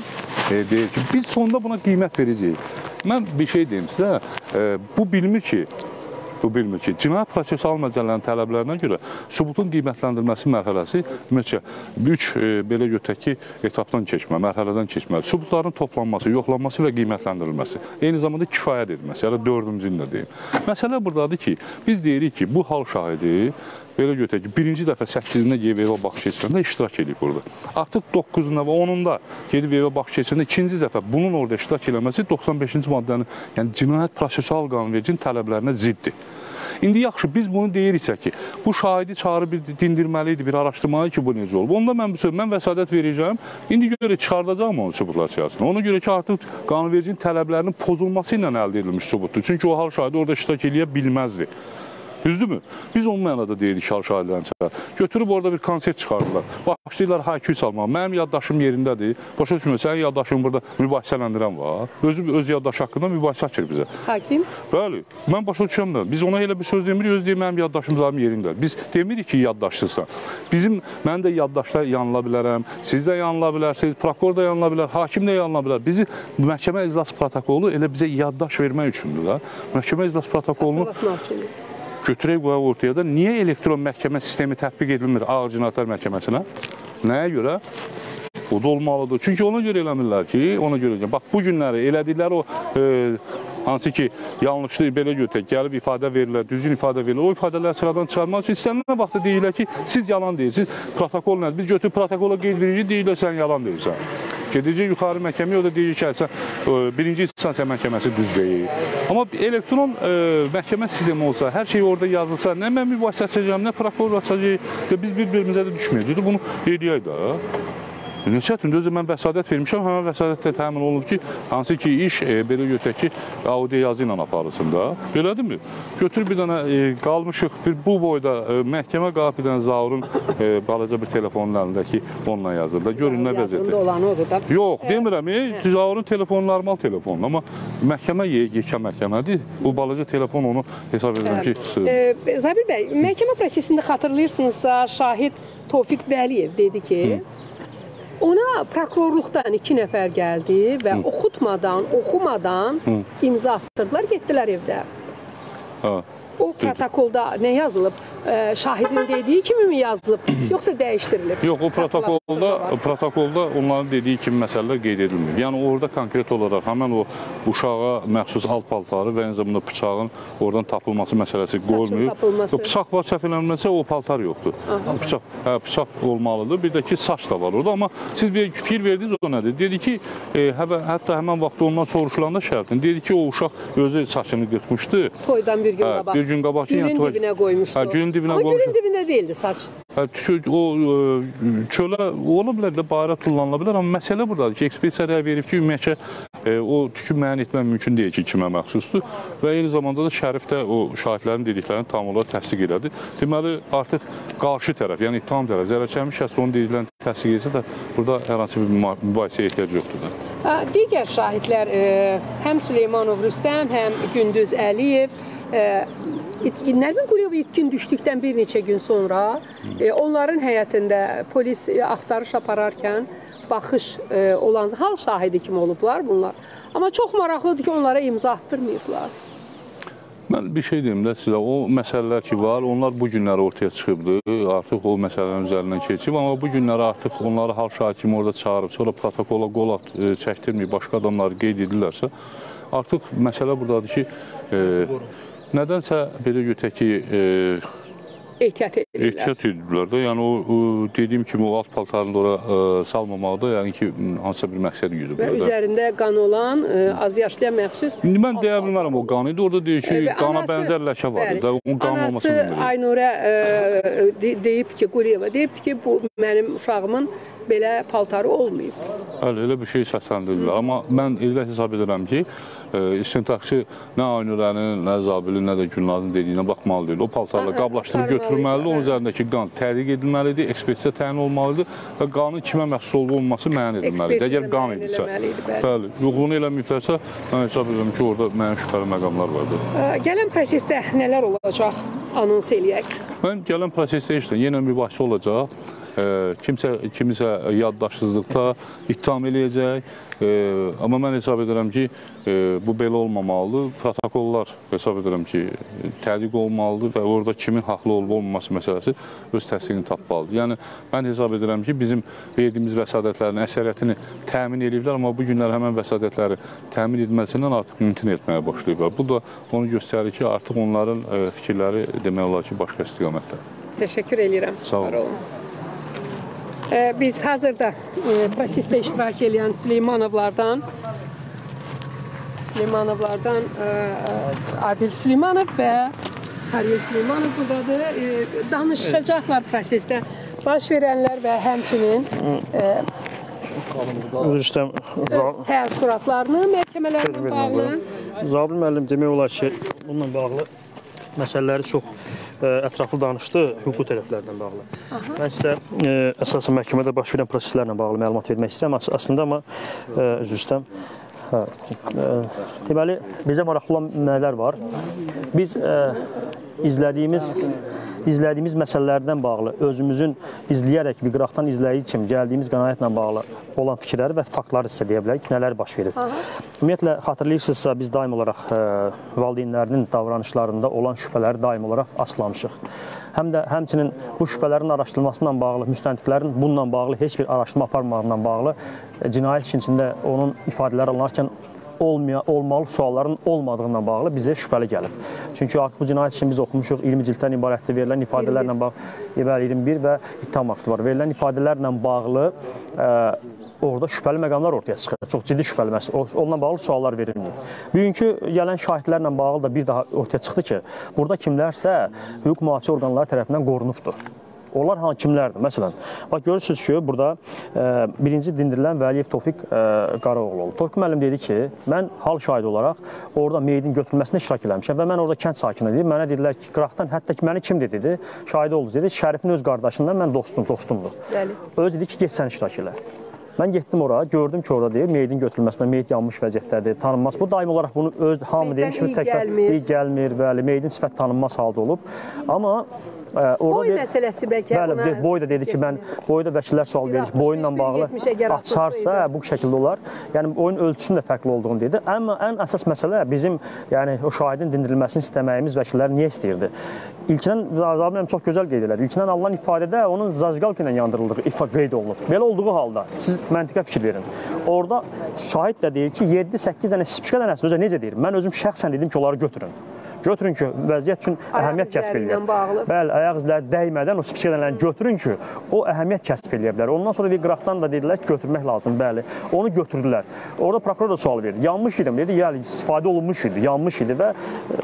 Speaker 5: biz sonda buna qiymət verəcəyik. Mən bir şey deyim sizə, bu bilmir ki, Bu bilmir ki, cinayət prosessual məcəllərin tələblərinə görə sübutun qiymətləndirilməsi mərhələsi ümumiyyətcə 3 belə götürək ki, etapdan keçmə, mərhələdən keçməli. Sübutların toplanması, yoxlanması və qiymətləndirilməsi. Eyni zamanda kifayət edilməsi, ya da 4-cü də deyim. Məsələ buradadır ki, biz deyirik ki, bu hal şahidi belə götürək ki, birinci dəfə 8-də gedib evə baxış keçirəndə iştirak edib burada. Artıq 9-da və 10-da gedib evə baxış keçirəndə ikinci dəfə bunun orada iştirak eləməsi 95-ci maddənin, yəni cinayət prosessual qanunvericinin tələblərinə ziddir. İndi yaxşı, biz bunu deyiriksə ki, bu şahidi çağırıb dindirməli idi, bir araşdırmalı ki, bu necə olub. Onda mən vəsadət verəcəm, indi görə çıxardacaqım onun sübutlar siyasını. Ona görə ki, artıq qanunvericinin tələblərinin pozulması ilə əldə edilmiş sübutdur. Çünki o hal şahidi orada iştirak eləyə bilməzdi. Düzdürmü? Biz onun mənada deyirik hal şahidlərini çağır. Götürüb orada bir konsert çıxardılar. Başlayırlar hayküy salmağa. Mənim yaddaşım yerindədir. Başa düşmür, sənin yaddaşın burada mübahisələndirən var. Öz yaddaşı haqqında mübahisə açır bizə.
Speaker 2: Hakim?
Speaker 5: Bəli, mən başa düşürəm da. Biz ona elə bir söz demirik, öz deyir, mənim yaddaşım zaten yerindədir. Biz demirik ki, yaddaşsızsan. Mən də yaddaşda yanıla bilərəm, siz də yanıla bilərsiniz, prokuror da yanıla bilər, hakim də yanıla bilər. Bizi məhkəmə iclas protokolu elə bizə yaddaş vermək üçündür da. Məhkəmə iclas protokolunu götürək qoyaq ortaya da, niyə elektron məhkəmə sistemi tətbiq edilmir ağır cinayətlər məhkəməsinə? Nəyə görə? O da olmalıdır. Çünki ona görə eləmirlər ki, bax, bu günləri elədikləri o, hansı ki, yanlışlı belə götürək, gəlib ifadə verirlər, düzgün ifadə verirlər, o ifadələri sıradan çıxarmaq üçün istənilən vaxtda deyirlər ki, siz yalan deyirsiniz, protokol nədir? Biz götürüb protokola qeyd veririk, deyirlər, sən yalan deyirsən. Gedəcək yuxarı məhkəməyə, o da deyir ki, birinci instansiya məhkəməsi düz deyil. Amma elektron məhkəmə sistemi olsa, hər şey orada yazılsa, nə mən mübahisə açacağım, nə prokuror açacaq, biz bir-birimizə də düşməyəcək. Bunu eləyək də. Ne çətindir, özü mən vəsadət vermişəm, həmən vəsadətlə təmin olunur ki, hansı ki, iş belə götürək ki, audio yazı ilə aparılsın da. Belədirmi? Götürüb bir dənə qalmışıq, bu boyda məhkəmə qalıb bir dənə Zaurun balaca bir telefonun əlindəki onunla yazır da. Görün nə vəziyyətdir.
Speaker 2: Yazında olan odur da.
Speaker 5: Yox, demirəm, Zaurun telefonu normal telefon, amma məhkəmə yekə məhkəmədir. Bu balaca telefon onu hesab edirəm ki,
Speaker 2: Zabir bəy, məhkəmə prosesində xatırlayırsınızsa, şahid Tofiq Vəliyev dedi ki, ona prokurorluqdan 2 nəfər gəldi və oxutmadan, oxumadan imza attırdılar, getdilər evdə. O protokolda nə yazılıb? Şahidin dediyi kimi mi yazılıb, yoxsa dəyişdirilib?
Speaker 5: Yox, o protokolda onların dediyi kimi məsələlər qeyd edilmir. Yəni, orada konkret olaraq həmən o uşağa məxsus alt paltarı və eyni zamanda bıçağın oradan tapılması məsələsi qoyulmuyor. Bıçaq var, səhv eləmirəmsə, o paltar yoxdur. Bıçaq olmalıdır. Bir də ki, saç da var orada. Amma siz fikir verdiniz o nədir? Dedi ki, hətta həmən vaxtda ondan soruşulanda şərtin, dedi ki, o uşaq özü saçını qırxmışdı.
Speaker 2: Toydan bir gün qabaq.
Speaker 5: Bir gün qabaq.
Speaker 2: Gülün dibinə qoymuşdu. Amma gülün dibində deyildi saç.
Speaker 5: O çölə ola bilər də bayra tullanıla bilər, amma məsələ buradadır ki, ekspedisiya rəy verib ki, ümumiyyətcə o tükü müəyyən etmək mümkün deyil ki, kimə məxsusdur və eyni zamanda da Şərif də o şahidlərin dediklərini tam olaraq təsdiq elədi. Deməli, artıq qarşı tərəf, yəni ittiham tərəf, zərərçəkmiş şəxs onun dediklərini təsdiq etsə də burada hər hansı bir mübahisəyə ehtiyac yoxdur da.
Speaker 2: Digər şahidlər həm Süleymanov Rüstəm, həm Gündüz Əliyev, Nərmin Quliyeva itkin düşdükdən bir neçə gün sonra onların həyətində polis axtarış apararkən baxış olan hal şahidi kimi olublar bunlar. Amma çox maraqlıdır ki, onlara imza attırmayıblar.
Speaker 5: Mən bir şey deyim də sizə, o məsələlər ki var, onlar bu günləri ortaya çıxıbdır, artıq o məsələlərin üzərindən keçib, amma bu günləri artıq onları hal şahidi kimi orada çağırıb, sonra protokola qol çəkdirməyib, başqa adamları qeyd edirlərsə, artıq məsələ buradadır ki, nədənsə belə götək ki,
Speaker 2: ehtiyat
Speaker 5: edirlər də. Yəni, o dediyim kimi, o alt paltarını ora salmamaqda, yəni ki, hansısa bir məqsəd güdüb.
Speaker 2: Və üzərində qan olan, az yaşlıya məxsus...
Speaker 5: İndi mən deyə bilmərəm o qanı idi, orada deyir ki, qana bənzər ləkə var idi, onun qanın olmasını bildirir.
Speaker 2: Anası Aynurə deyib ki, Quliyeva deyib ki, bu mənim uşağımın belə paltarı olmayıb.
Speaker 5: Bəli, elə bir şey səsləndirirlər. Amma mən elə hesab edirəm ki, istintaqçı nə Aynurənin, nə Zabilin, nə də Gülnazın dediyinə baxmalı deyil. O paltarla qablaşdırıb götürülməlidir, onun üzərindəki qan tədqiq edilməlidir, ekspedisiya təyin olmalıdır və qanın kimə məxsus olması müəyyən edilməlidir. Əgər qan idisə. Bəli, yoxluğunu eləməyiblərsə, mən hesab edirəm ki, orada müəyyən şübhəli məqamlar vardır.
Speaker 2: Gələn prosesdə nələr olacaq, anons eləyək?
Speaker 5: Mən gələn prosesdə yenə mübahisə olacaq. kimisə yaddaşsızlıqda ittiham eləyəcək. Amma mən hesab edirəm ki, bu belə olmamalıdır. Protokollar hesab edirəm ki, tədqiq olmalıdır və orada kimin haqlı olub-olmaması məsələsi öz təsdiqini tapmalıdır. Yəni, mən hesab edirəm ki, bizim verdiyimiz vəsadətlərin əksəriyyətini təmin ediblər, amma bu günlər həmən vəsadətləri təmin edilməsindən artıq imtina etməyə başlayıblar. Bu da onu göstərir ki, artıq onların fikirləri demək olar ki, başqa istiqamətdə.
Speaker 2: Təşəkkür edirəm.
Speaker 5: Sağ olun.
Speaker 2: Biz hazırda prosesdə iştirak edən Süleymanovlardan Adil Süleymanov və Karyol Süleymanov buradadır. Danışacaqlar prosesdə baş verənlər və həmçinin təəssüratlarını məhkəmələrlə bağlı.
Speaker 6: Zabil müəllim demək olar ki, bununla bağlı məsələləri çox ətraflı danışdı, hüquqi tərəflərdən bağlı. Mən sizə əsasən məhkəmədə baş verən proseslərlə bağlı məlumat vermək istəyirəm. Əslində, amma üzr istəyirəm. Deməli, bizə maraqlı olan nələr var? Biz izlədiyimiz məsələlərdən bağlı, özümüzün izləyərək, bir qıraqdan izləyici kimi gəldiyimiz qənaətlə bağlı olan fikirləri və faktları sizə deyə bilərik, nələr baş verir. Ümumiyyətlə, xatırlayırsınızsa, biz daim olaraq valideynlərinin davranışlarında olan şübhələri daim olaraq açıqlamışıq. Həm də həmçinin bu şübhələrin araşdırılmasıyla bağlı, müstəntiqlərin bununla bağlı heç bir araşdırma aparmaqla bağlı cinayət işin içində onun ifadələri alınarkən olmalı sualların olmadığından bağlı bizə şübhəli gəlib. Çünki artıq bu cinayət işini biz oxumuşuq, 20 cilddən ibarətdir, verilən ifadələrlə bağlı, 21 və ittiham aktı var. Verilən ifadələrlə bağlı orada şübhəli məqamlar ortaya çıxır. Çox ciddi şübhəli məsələ. Onunla bağlı suallar verilmir. Bugünkü gələn şahidlərlə bağlı da bir daha ortaya çıxdı ki, burada kimlərsə hüquq mühafizə orqanları tərəfindən qorunubdur. Onlar kimlərdir? Məsələn, bax görürsünüz ki, burada birinci dindirilən Vəliyev Tofiq Qaraoğlu oldu. Tofiq müəllim dedi ki, mən hal şahidi olaraq orada meyidin götürülməsində iştirak eləmişəm və mən orada kənd sakini idi. Mənə dedilər ki, qıraqdan hətta ki, məni kimdir dedi, şahidi oldu dedi. Şərifin öz qardaşından mən dostumdur. Öz dedi ki, get sən iştirak elə. Mən getdim ora, gördüm ki, orada deyir, meyidin götürülməsində meyid yanmış vəziyyətdədir, tanınmaz. Bu daim olaraq bunu hamı demiş ki, təkrar gəlmir, bəli, meyidin sifət tanınmaz halda olub. Amma
Speaker 2: boy məsələsi bəlkə
Speaker 6: ona... Bəli, boy da dedi ki, boyda vəkillər sual verir, boyunla bağlı açarsa bu şəkildə olar. Yəni, oyun ölçüsünün də fərqli olduğunu dedi. Amma ən əsas məsələ bizim, yəni o şahidin dindirilməsini istəməyimiz vəkillər niyə istəyirdi? İlkindən, Zabil çox gözəl qeyd elədi. İlkindən alınan ifadədə onun zajqalka ilə yandırıldığı qeyd olunub. Belə olduğu halda siz məntiqə fikir verin. Orada şahid də deyir ki, 7-8 dənə spişka dənəsi özə necə deyir? Mən özüm şəxsən dedim ki, onları götürün. Götürün ki, vəziyyət üçün əhəmiyyət kəsb eləyir. Bəli, ayaq izləri dəymədən o spişka dənələrini götürün ki, o əhəmiyyət kəsb eləyə bilər. Ondan sonra bir qıraqdan da dedilər ki, götürmək lazım, bəli. Onu götürdülər. Orada prokuror da sual verdi. Yanmış idim, dedi, yəni istifadə olunmuş idi, yanmış idi və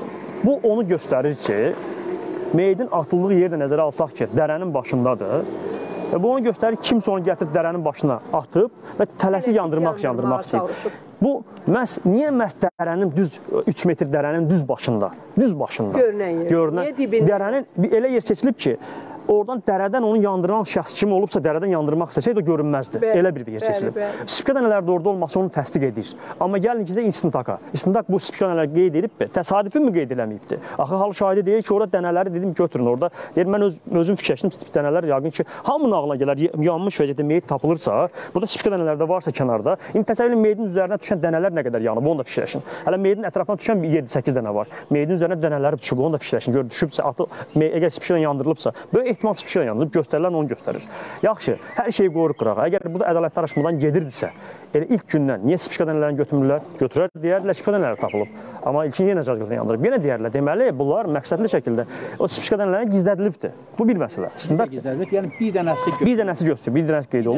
Speaker 6: bu onu göstərir ki, meyidin atıldığı yerdə nəzərə alsaq ki, dərənin başındadır. Bu onu göstərir ki, kimsə onu gətirib dərənin başına atıb və tələsi yandırmaq istəyir. Bu, niyə məhz dərənin düz 3 metr dərənin düz başında? Düz başında. Görünən yer. Dərənin elə yer seçilib ki, oradan dərədən onu yandıran şəxs kimi olubsa, dərədən yandırmaq istəsək də görünməzdir. Elə bir yer seçilib. Spika dənələr də orada olması onu təsdiq edir. Amma gəlin ki, istintaka. İstintaq bu spika dənələri qeyd edib, təsadüfi mi qeyd eləməyibdir? Axı, hal şahidi deyir ki, orada dənələri dedim götürün orada. Deyir, mən özüm fikirləşdim, dənələr yaqın ki, hamının ağına gələr, yanmış vəziyyətdə meyid tapılırsa, burada spika dənələr də varsa kənarda, təsəvvürün meyidin üzərinə düşən dənələr nə qədər yanıb, onu da fikirləşin. Hələ meyidin ətrafına düşən 7-8 dənə var. Meyidin üzərinə dənələri düşüb, onu da fikirləşin. Gör, düşübsə, əgər spika yandırılıbsa, böyük ehtimal spika yandırılıb, göstərilən onu göstərir. Yaxşı, hər şeyi qoyuruq qırağa. Əgər bu da ədalətli araşdırmadan gedirdisə, elə ilk gündən niyə spika dənələrini götürmürlər? Götürər, deyərlər, spika dənələri tapılıb. Amma ilkin yenə cazgırdan yandırıb. Yenə deyərlər, deməli, bunlar məqsədli şəkildə o spika dənələri gizlədilibdir. Bu bir məsələ.
Speaker 3: Yəni bir dənəsi
Speaker 6: göstərir, bir dənəsi qeyd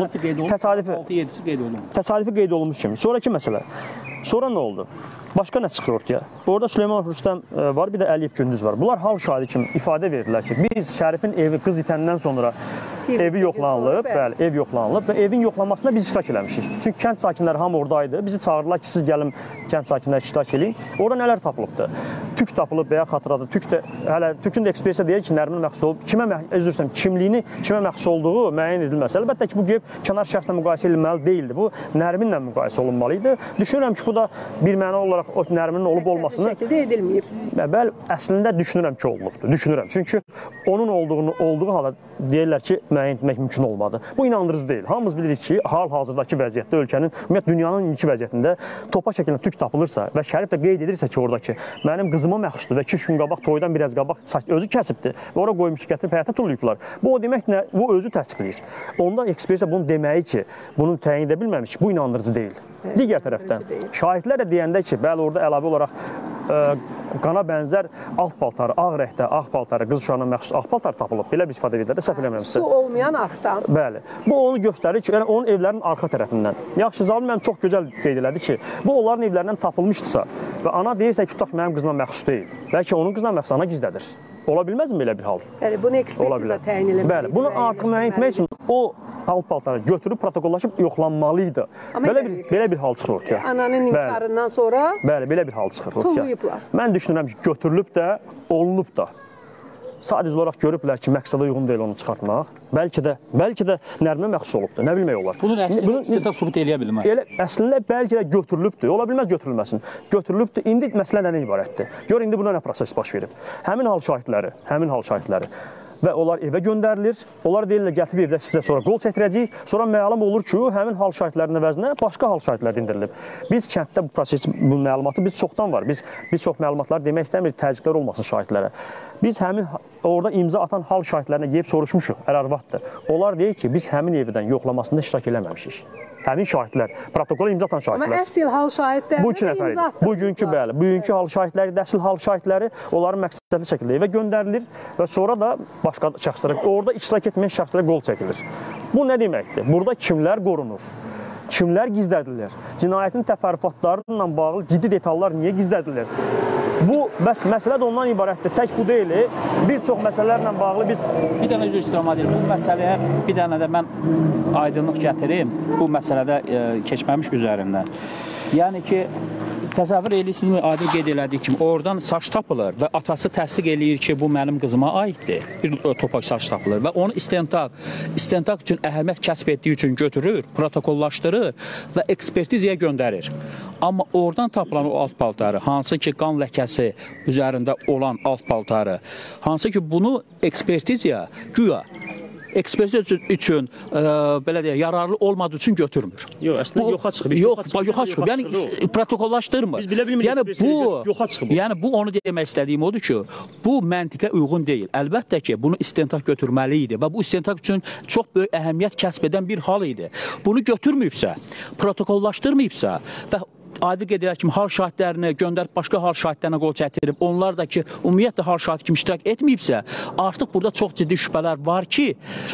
Speaker 6: olunub. Təsadüfi qeyd olunmuş kimi. Sonraki məsələ. Sonra nə oldu? Başqa nə çıxır ortaya? Orada Süleymanov Rüstəm var, bir də Əliyev Gündüz var. Bunlar hal şahidi kimi ifadə verdilər ki, biz Şərifin evi qız itəndən sonra evi yoxlanılıb, bəli, ev yoxlanılıb və evin yoxlanmasında biz iştirak eləmişik. Çünki kənd sakinləri hamı oradaydı. Bizi çağırdılar ki, siz gəlin kənd sakinləri iştirak eləyin. Orada nələr tapılıbdır? tük tapılıb və ya xatırladı. Tükün də ekspertiya deyir ki, Nərminin məxsus olub, kimliyini kimə məxsus olduğu müəyyən edilməsi. Əlbəttə ki, bu kənar şəxslə müqayisə edilməli deyildi. Bu Nərminlə müqayisə olunmalı idi. Düşünürəm ki, bu da bir məna olaraq o Nərminin olub olmasını
Speaker 2: şəkildə edilməyib.
Speaker 6: Bəli, əslində düşünürəm ki, olunubdur. Düşünürəm. Çünki onun olduğu halda deyirlər ki, müəyyən etmək mümkün olmadı. Bu inandırıcı deyil. Hamımız bilirik ki, hal-hazırdakı vəziyyətdə ölkənin, ümumiyyətlə dünyanın indiki vəziyyətində topa şəklində tük tapılırsa və Şərif də qeyd edirsə ki, oradakı mənim qızıma məxsusdur və 2-3 gün qabaq toydan biraz qabaq özü kəsibdir və ora qoymuş gətirib həyata tullayıblar. Bu o demək nə? Bu özü təsdiqləyir. Onda ekspertiya bunu deməyi ki, bunu təyin edə bilməmiş, bu inandırıcı deyil. Digər tərəfdən şahidlər də deyəndə ki, bəli orada əlavə olaraq qana bənzər alt paltarı, ağ rəngdə ağ paltarı, qız uşağına məxsus ağ paltar tapılıb. Belə bir ifadə edirlər, səhv eləmirəmsə.
Speaker 2: Su olmayan arxdan.
Speaker 6: Bəli. Bu onu göstərir ki, yəni onun evlərinin arxa tərəfindən. Yaxşı, Zalim mənim çox gözəl qeyd elədi ki, bu onların evlərindən tapılmışdısa və ana deyirsə ki, tutaq mənim qızıma məxsus deyil. Bəlkə onun qızına məxsus ana gizlədir. Ola bilməzmi belə bir hal?
Speaker 2: Yəni bunu ekspertiza təyin eləməli.
Speaker 6: Bəli, bunu artıq müəyyən etmək üçün o alt paltarı götürüb protokollaşıb yoxlanmalıydı. Belə bir hal çıxır ortaya.
Speaker 2: Ananın inkarından sonra
Speaker 6: bəli, belə bir hal çıxır ortaya.
Speaker 2: tullayıblar.
Speaker 6: Mən düşünürəm ki, götürülüb də, olunub da. Sadəcə olaraq görüblər ki, məqsədə uyğun deyil onu çıxartmaq. Bəlkə də Nərminə məxsus olubdur. Nə bilmək olar?
Speaker 3: Bunun əksini istintaq sübut eləyə bilməz.
Speaker 6: Əslində bəlkə də götürülübdür. Ola bilməz götürülməsin. Götürülübdür. İndi məsələ nədən ibarətdir? Gör indi buna nə proses baş verib. Həmin hal şahidləri və onlar evə göndərilir. Onlar deyirlər gətirib evdə sizə sonra qol çəkdirəcəyik. Sonra məlum olur ki, həmin hal şahidlərinin əvəzinə başqa hal şahidlər dindirilib. Biz kənddə bu proses, bu məlumatı biz çoxdan var. Biz çox məlumatlar demək istəmirik, təzyiqlər olmasın şahidlərə. Biz həmin orada imza atan hal şahidlərinə gəlib soruşmuşuq, ər-arvadddır. Onlar deyir ki, biz həmin evdən yoxlamasında iştirak eləməmişik. Həmin şahidlər, protokola imza atan şahidlər.
Speaker 2: Amma əsl hal şahidləri
Speaker 6: bu iki nəfər idi. Bugünkü hal şahidləri, əsl hal şahidləri onların məqsədli şəkildə evə göndərilir və sonra da başqa şəxslərə, orada iştirak etməyən şəxslərə qol çəkilir. Bu nə deməkdir? Burada kimlər qorunur? Kimlər gizlədilir? Cinayətin təfərrüatları ilə bağlı ciddi detallar niyə gizlədilir? Bu, bəs məsələ də ondan ibarətdir. Tək bu deyil, bir çox məsələlərlə bağlı biz...
Speaker 3: Bir dənə üzr istəyirəm Adil, bu məsələyə bir dənə də mən aydınlıq gətirim, bu məsələdə keçməmiş üzərindən. Yəni ki, təsəvvür edirsiniz, Adil qeyd elədiyi kimi, oradan saç tapılır və atası təsdiq eləyir ki, bu mənim qızıma aiddir. Bir topaq saç tapılır və onu istintaq üçün əhəmiyyət kəsb etdiyi üçün götürür, protokollaşdırır və ekspertizaya göndərir. Amma oradan tapılan o alt paltarı, hansı ki qan ləkəsi üzərində olan alt paltarı, hansı ki bunu ekspertizaya güya ekspertiza üçün belə deyək, yararlı olmadığı üçün götürmür.
Speaker 6: Yox, əslində yoxa çıxıb.
Speaker 3: Yoxa çıxıb. Yəni protokollaşdırmır.
Speaker 6: Biz bilə bilmirik yoxa çıxıb.
Speaker 3: Yəni bu onu demək istədiyim odur ki, bu məntiqə uyğun deyil. Əlbəttə ki, bunu istintaq götürməli idi və bu istintaq üçün çox böyük əhəmiyyət kəsb edən bir hal idi. Bunu götürməyibsə, protokollaşdırmayıbsa və adi qeyd edək kimi hal şahidlərini göndərib başqa hal şahidlərinə qol çəkdirib, onlar da ki, ümumiyyətlə hal şahid kimi iştirak etməyibsə, artıq burada çox ciddi şübhələr var ki,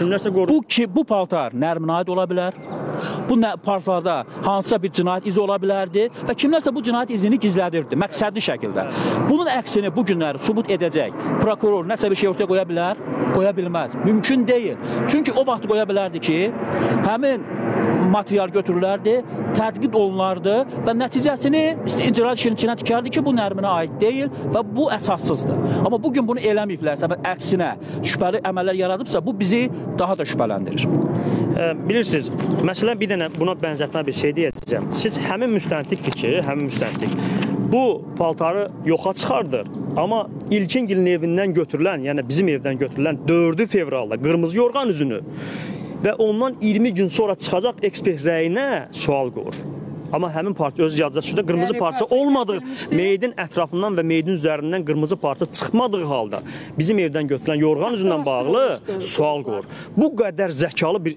Speaker 3: bu paltar Nərminə aid ola bilər, bu paltarda hansısa bir cinayət izi ola bilərdi və kimlərsə bu cinayət izini gizlədirdi, məqsədli şəkildə. Bunun əksini bu günləri sübut edəcək prokuror nəsə bir şey ortaya qoya bilər, qoya bilməz, mümkün deyil. Çünki o vaxt qoya bilərdi ki, həmin material götürülərdi, tədqiq olunardı və nəticəsini icraat işinin içinə tikərdi ki, bu Nərminə aid deyil və bu əsassızdır. Amma bugün bunu eləməyiblərsə və əksinə şübhəli əməllər yaradıbsa, bu bizi daha da şübhələndirir.
Speaker 6: Bilirsiniz, məsələn bir dənə buna bənzətmə bir şey deyəcəm. Siz həmin müstəntiqdir ki, bu paltarı yoxa çıxardır. Amma İlkingilin evindən götürülən, yəni bizim evdən götürülən 4 fevralda qırmızı yorğan üzünü və ondan 20 gün sonra çıxacaq ekspert rəyinə sual qoyur. Amma həmin parça öz yaddaşında qırmızı parça olmadığı, meyidin ətrafından və meyidin üzərindən qırmızı parça çıxmadığı halda bizim evdən götürülən yorğan üzündən bağlı sual qoyur. Bu qədər zəkalı bir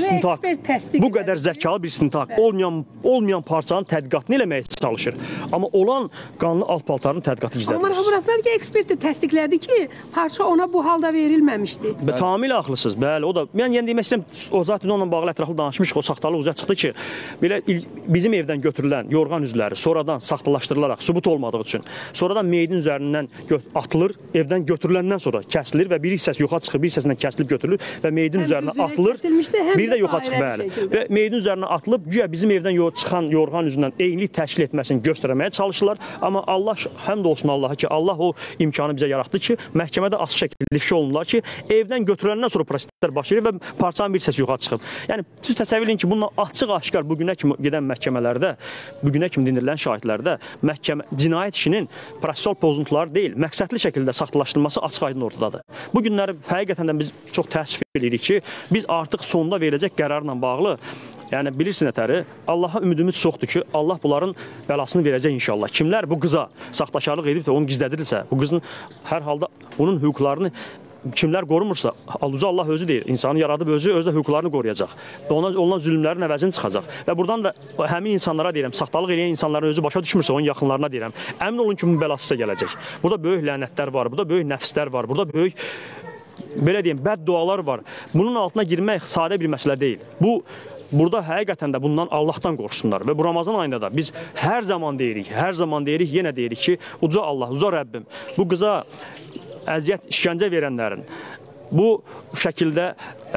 Speaker 6: istintaq, olmayan parçanın tədqiqatını eləməyə çalışır. Amma olan qanlı alt paltarın tədqiqatı gizlədir.
Speaker 2: Amma burası ki, ekspert də təsdiqlədi ki, parça ona bu halda verilməmişdi.
Speaker 6: Tamamilə haqlısınız, bəli. O da, yəni demək istəyirəm, o zaten onunla bağlı ətraflı danışmışıq, o saxtalıq üzə çıxdı ki, belə bizim evdən evdən götürülən yorğan üzvləri sonradan saxtalaşdırılaraq sübut olmadığı üçün sonradan meyidin üzərindən atılır, evdən götürüləndən sonra kəsilir və bir hissəsi yoxa çıxır, bir hissəsindən kəsilib götürülür və meyidin üzərinə atılır. Bir də yoxa çıxır, bəli. Və meyidin üzərinə atılıb güya bizim evdən çıxan yorğan üzündən eynilik təşkil etməsini göstərməyə çalışırlar. Amma Allah, həmd olsun Allaha ki, Allah o imkanı bizə yaratdı ki, məhkəmədə açıq şəkildə ifşa olunurlar ki, evdən götürüləndən sonra proseslər baş verir və parçanın bir hissəsi yoxa çıxır. Yəni siz təsəvvür edin ki, bununla açıq-aşkar bu günə kimi gedən məhkəmələrdə, bu günə kimi dindirilən şahidlərdə cinayət işinin prosessual pozuntuları deyil, məqsədli şəkildə saxtalaşdırılması açıq-aydın ortadadır. Bu günləri həqiqətən də biz çox təəssüf edirik ki, biz artıq sonunda veriləcək qərarla bağlı, yəni bilirsiniz nətəri, Allaha ümidimiz çoxdur ki, Allah bunların bəlasını verəcək inşallah. Kimlər bu qıza saxtaşarlıq edib də onu gizlədirirsə, bu qızın hər halda onun hüquqlarını kimlər qorumursa, Allah özü deyir, insanı yaradıb özü də hüquqlarını qoruyacaq. Olunan zülmlərin əvəzini çıxacaq. Və buradan da həmin insanlara deyirəm, saxtalıq edən insanların özü başa düşmürsə, onun yaxınlarına deyirəm, əmin olun ki, bunun bəlası sizə gələcək. Burada böyük lənətlər var, burada böyük nəfslər var, burada böyük, belə deyim, bəd dualar var. Bunun altına girmək sadə bir məsələ deyil. Burada həqiqətən də bundan Allahdan qorxsunlar və bu Ramazan ayında da biz hər zaman deyirik, yenə deyirik ki, uca Allah, uca Rəbbim, bu qıza əziyyət, işgəncə verənlərin, bu şəkildə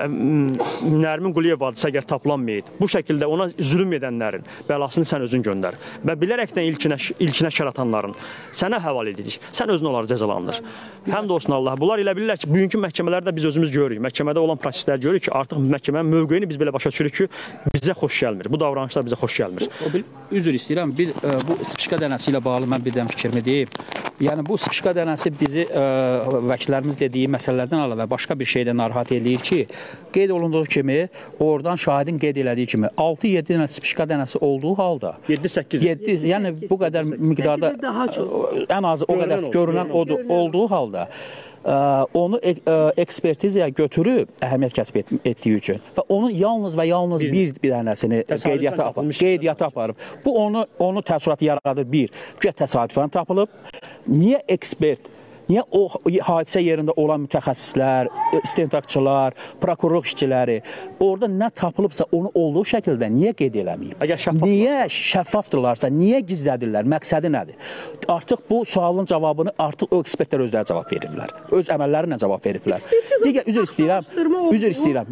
Speaker 6: Nərmin Quliyev vadisi əgər tapılanmayıb, bu şəkildə ona zülm edənlərin bəlasını sən özün göndər və bilərəkdən ilkinə şər atanların sənə həval edirik. Sən özün onları cəzalandır. Həm də olsun Allah. Bunlar elə bilirlər ki, bugünkü məhkəmələrdə biz özümüz görürük. Məhkəmədə olan proseslər görürük ki, artıq məhkəmənin mövqeyini biz belə başa düşürük ki, bizə xoş gəlmir. Bu davranışlar bizə xoş gəlmir.
Speaker 3: Üzr istəyirəm, bu spişka dənəsi ilə bağlı mən bir dəm fikrimi deyim. Yəni bu spişka dənəsi bizi vəkillərimiz dediyi məsələlərdən əlavə başqa bir şeydə narahat eləyir ki, qeyd olunduğu kimi, oradan şahidin qeyd elədiyi kimi 6-7 dənə spişka dənəsi olduğu halda 7-8, yəni bu qədər miqdarda ən azı o qədər görünən olduğu halda onu ekspertizaya götürüb əhəmiyyət kəsb etdiyi üçün və onun yalnız və yalnız bir dənəsini qeydiyyata aparıb. Bu onu təəssüratı yaradır. Bir, güya təsadüfən tapılıb. Niyə ekspert, niyə o hadisə yerində olan mütəxəssislər, istintaqçılar, prokurorluq işçiləri orada nə tapılıbsa onu olduğu şəkildə niyə qeyd eləməyib? Niyə şəffafdırlarsa, niyə gizlədirlər? Məqsədi nədir? Artıq bu sualın cavabını artıq o ekspertlər özləri cavab verirlər. Öz əməlləri ilə cavab verirlər. Digər, üzr istəyirəm.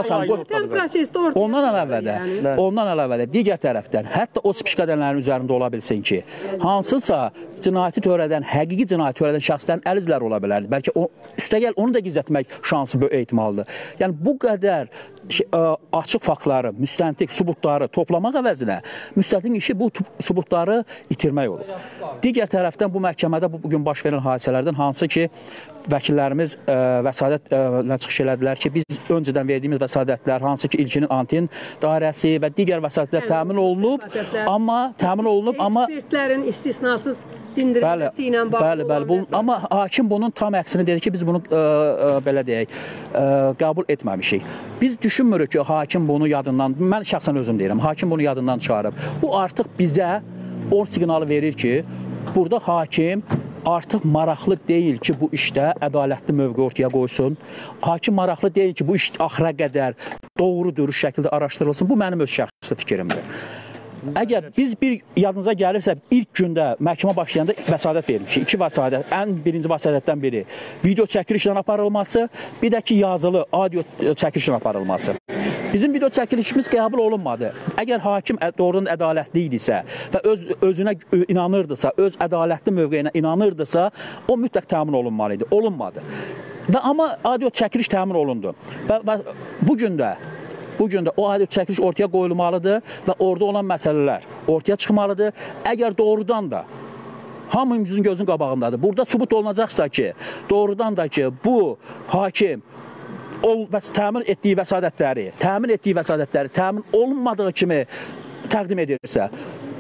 Speaker 3: Ondan əlavə də digər tərəfdən, hətta o spişka dənələrin üzərində ola bilsin ki, hansısa cinayəti törədən, həqiqi cinayəti törədən şəxslər əl izləri ola bilərdi. Bəlkə üstəgəl onu da gizlətmək şansı böyük ehtimaldır. Yəni bu qədər açıq faktları, müstəntiq subutları toplamaq əvəzinə müstəntiqin işi bu subutları itirmək olur. Digər tərəfdən bu məhkəmədə bugün baş verən hadisələrdən hansı ki vəkillərimiz vəsadətlə çıxış elədilər ki, biz öncədən verdiyimiz vəsadətlər, hansı ki ilkinin antin dairəsi və digər vəsadətlər təmin olunub, amma
Speaker 2: ekspertlərin istisnasız dindirilməsi ilə bağlı.
Speaker 3: Amma hakim bunun tam əksini dedi ki, biz bunu belə deyək, qəbul etməmişik. Biz düşünmürük ki, hakim bunu yadından, mən şəxsən özüm deyirəm, hakim bunu yadından çıxarıb. Bu artıq bizə o siqnalı verir ki, burada hakim artıq maraqlı deyil ki, bu işdə ədalətli mövqe ortaya qoysun. Hakim maraqlı deyil ki, bu iş axıra qədər doğru dürüst şəkildə araşdırılsın. Bu mənim öz şəxsi fikrimdir. Əgər biz yadınıza gəlirsə, ilk gündə məhkəmə başlayanda vəsadət vermişik. 2 vəsadət, ən birinci vəsadətdən biri video çəkilişlə aparılması, bir də ki, yazılı audio çəkilişlə aparılması. Bizim video çəkilişimiz qəbul olunmadı. Əgər hakim doğrudan ədalətli idisə və özünə inanırdısa, öz ədalətli mövqeyinə inanırdısa, o mütləq təmin olunmalı idi. Olunmadı. Və amma audio çəkiliş təmin olundu. Və bu gün də o audio çəkiliş ortaya qoyulmalıdır və orada olan məsələlər ortaya çıxmalıdır. Əgər doğrudan da hamımızın gözünün qabağındadır. Burada sübut olunacaqsa ki, doğrudan da ki, bu hakim təmin etdiyi vəsadətləri təmin olunmadığı kimi təqdim edirsə,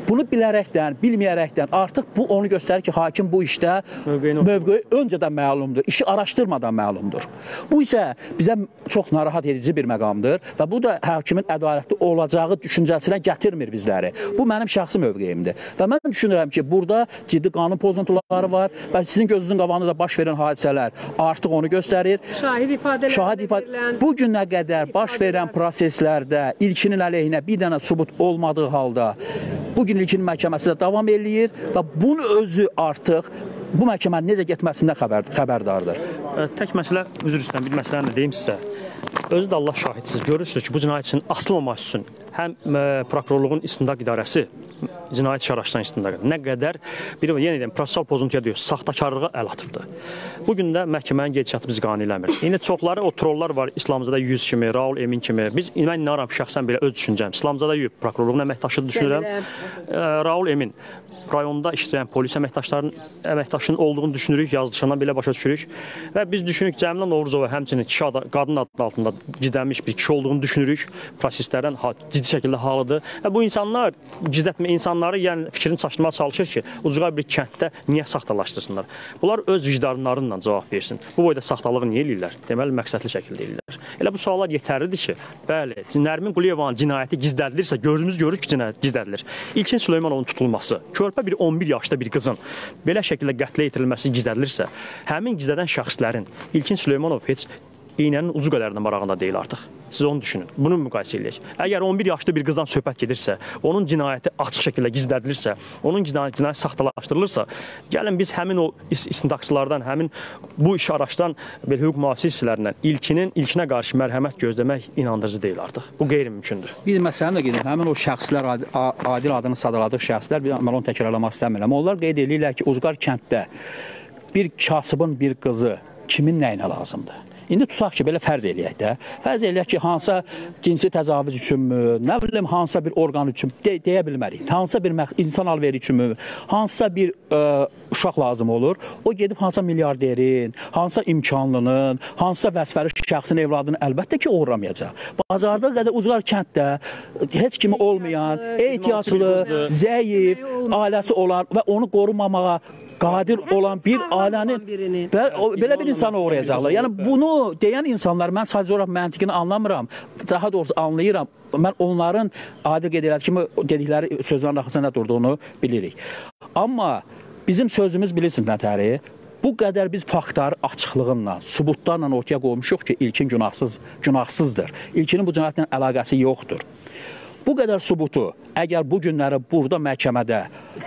Speaker 3: Bunu bilərəkdən, bilməyərəkdən artıq bu onu göstərir ki, hakim bu işdə mövqeyi öncədən məlumdur, işi araşdırmadan məlumdur. Bu isə bizə çox narahat edici bir məqamdır və bu da hakimin ədalətli olacağı düşüncəsinə gətirmir bizləri. Bu mənim şəxsi mövqeyimdir və mən düşünürəm ki, burada ciddi qanun pozuntuları var və sizin gözünüzün qabağında da baş verən hadisələr artıq onu göstərir.
Speaker 2: Şahid ifadələrində verilən...
Speaker 3: Bu günə qədər baş verən proseslərdə ilkinin əleyhinə bir dənə sübut olmadığı halda bugün ilkin məhkəməsi də davam eləyir və bunun özü artıq bu məhkəmənin necə getməsindən xəbərdardır.
Speaker 6: Tək məsələ, üzr istəyirəm, bir məsələni deyim sizə. Özü də Allah şahidsiz. Görürsünüz ki, bu cinayətin asılmaması üçün həm prokurorluğun istintaq idarəsi cinayət işi araşdıran istintaq nə qədər yenə deyim, prosessual pozuntuya deyir, saxtakarlığa əl atıbdı. Bugün də məhkəmənin gedişatı bizi qane eləmir. İndi çoxları o trollar var, İslamzada 100 kimi, Raul Emin kimi. Mən inanıram şəxsən belə öz düşüncəm. İslamzada prokurorluğun əməkdaşıdır düşünürəm. Raul Emin rayonda işləyən polis əməkdaşının olduğunu düşünürük, yazılışından belə başa düşürük. Və biz düşünürük Cəmilə Novruzova həmçinin qadın adının altında gizlənmiş bir kişi olduğunu düşünürük. Proseslərdən ciddi şəkildə halıdır. Və bu insanlar insanları yəni fikrini çaşdırmağa çalışır ki, ucqar bir kənddə niyə saxtalaşdırsınlar? Bunlar öz vicdanlarıyla cavab versin. Bu boyda saxtalığı niyə eləyirlər? Deməli, məqsədli şəkildə eləyirlər. Elə bu suallar yetərlidir ki, bəli, Nərmin Quliyevanın cinayəti gizlədilirsə, gözümüz görür ki, cinayət gizlədilir. İlkin Süleymanovun tutulması, körpə bir 11 yaşda bir qızın belə şəkildə qətlə yetirilməsi gizlədilirsə, həmin gizlədən şəxslərin İlkin Süleymanov heç iynənin ucu qədər də marağında deyil artıq. Siz onu düşünün. Bunu müqayisə edək. Əgər 11 yaşlı bir qızdan söhbət gedirsə, onun cinayəti açıq şəkildə gizlədilirsə, onun cinayət saxtalaşdırılırsa, gəlin biz həmin o istintaqçılardan, həmin bu işi araşdıran hüquq mühafizə hissələrindən ilkinə qarşı mərhəmət gözləmək inandırıcı deyil artıq. Bu qeyri-mümkündür.
Speaker 3: Bir məsələni də qeyd edim. Həmin o şəxslər, adil adını sadaladığı şəxslər, mən onu təkrarlamaq istəmirəm. Onlar qeyd edirlər ki, Ucqar kənddə bir kasıbın bir qızı kimin nəyinə lazımdır? İndi tutaq ki, belə fərz eləyək də. Fərz eləyək ki, hansısa cinsi təcavüz üçünmü, nə bilim, hansısa bir orqan üçün deyə bilmərik. Hansısa bir insan alveri üçünmü, hansısa bir uşaq lazım olur. O gedib hansısa milyarderin, hansısa imkanlının, hansısa vəzifəli şəxsin evladını əlbəttə ki, uğramayacaq. Bazarda qədər Ucqar kənddə heç kimi olmayan, ehtiyaclı, zəif, ailəsi olan və onu qorumamağa qadir olan bir ailənin belə bir insanı uğrayacaqlar. Yəni bunu deyən insanlar, mən sadəcə olaraq məntiqini anlamıram, daha doğrusu anlayıram. Mən onların adil qeyd elədiyi kimi dedikləri sözlərin arxasında durduğunu bilirik. Amma bizim sözümüz bilirsiniz nətəri? Bu qədər biz faktları açıqlığınla, sübutlarla ortaya qoymuşuq ki, ilkin günahsızdır. İlkinin bu cinayətlə əlaqəsi yoxdur. Bu qədər sübutu, əgər bu günləri burada məhkəmədə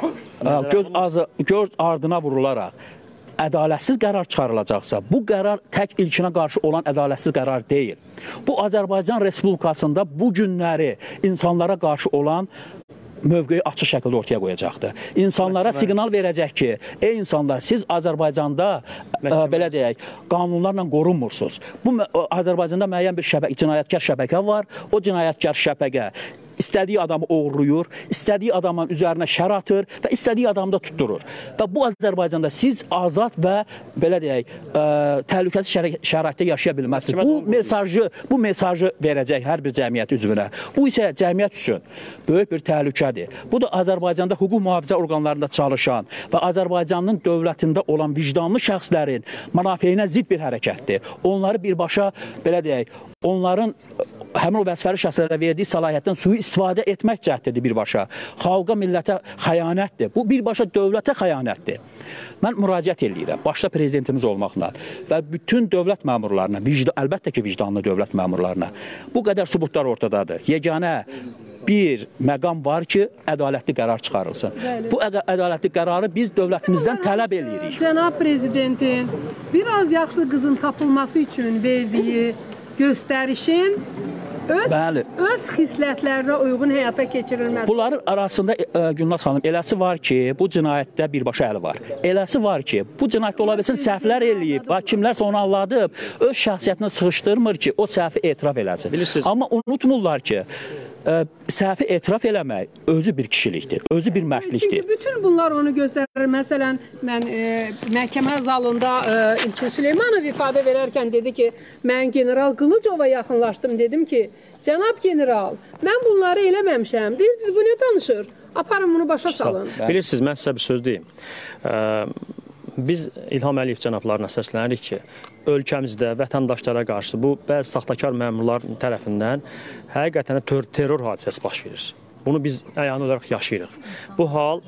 Speaker 3: göz ardına vurularaq ədalətsiz qərar çıxarılacaqsa, bu qərar tək ilkinə qarşı olan ədalətsiz qərar deyil. Bu, Azərbaycan Respublikasında bu günləri insanlara qarşı olan mövqeyi açıq şəkildə ortaya qoyacaqdır. İnsanlara siqnal verəcək ki, ey insanlar, siz Azərbaycanda, belə deyək, qanunlarla qorunmursunuz. Bu, Azərbaycanda müəyyən bir cinayətkar şəbəkə var. O cinayətkar şəbəkə istədiyi adamı oğurluyur, istədiyi adamın üzərinə şər atır və istədiyi adamı da tutturur. Və bu Azərbaycanda siz azad və belə deyək, təhlükəsiz şəraitdə yaşaya bilməzsiniz. Bu mesajı verəcək hər bir cəmiyyət üzvünə. Bu isə cəmiyyət üçün böyük bir təhlükədir. Bu da Azərbaycanda hüquq mühafizə orqanlarında çalışan və Azərbaycanın dövlətində olan vicdanlı şəxslərin mənafeyinə zidd bir hərəkətdir. Onları birbaşa, belə deyək, onların həmin o vəzifəli şəxslərə verdiyi səlahiyyətdən sui-istifadə etmək cəhdidir birbaşa. Xalqa, millətə xəyanətdir. Bu birbaşa dövlətə xəyanətdir. Mən müraciət edirəm, başda prezidentimiz olmaqla və bütün dövlət məmurlarına, əlbəttə ki, vicdanlı dövlət məmurlarına bu qədər sübutlar ortadadır. Yeganə bir məqam var ki, ədalətli qərar çıxarılsın. Bu ədalətli qərarı biz dövlətimizdən tələb edirik.
Speaker 2: Cənab Prezidentin biraz yaşlı qızın tapılması üçün verdiyi göstərişin öz xislətlərinə uyğun həyata keçirilməsi.
Speaker 3: Bunların arasında Gülnaz xanım, eləsi var ki, bu cinayətdə birbaşa əli var. Eləsi var ki, bu cinayətdə ola bilsin səhvlər eləyib, kimlərsə onu anladıb, öz şəxsiyyətini sıxışdırmır ki, o səhvi etiraf eləsin. Bilirsiniz. Amma unutmurlar ki, səhvi etiraf eləmək özü bir kişilikdir, özü bir mərdlikdir.
Speaker 2: Çünki bütün bunlar onu göstərir. Məsələn, mən məhkəmə zalında İlkin Süleymanov ifadə verərkən dedi ki, mən General Qılıcova yaxınlaşdım, dedim ki, cənab general, mən bunları eləməmişəm. Deyirsiniz, bu ne danışır? Aparın bunu başa salın.
Speaker 6: Bilirsiniz, mən sizə bir söz deyim. Biz İlham Əliyev cənablarına səslənirik ki, ölkəmizdə vətəndaşlara qarşı bu bəzi saxtakar məmurlar tərəfindən həqiqətən terror hadisəsi baş verir. Bunu biz əyani olaraq yaşayırıq. Bu hal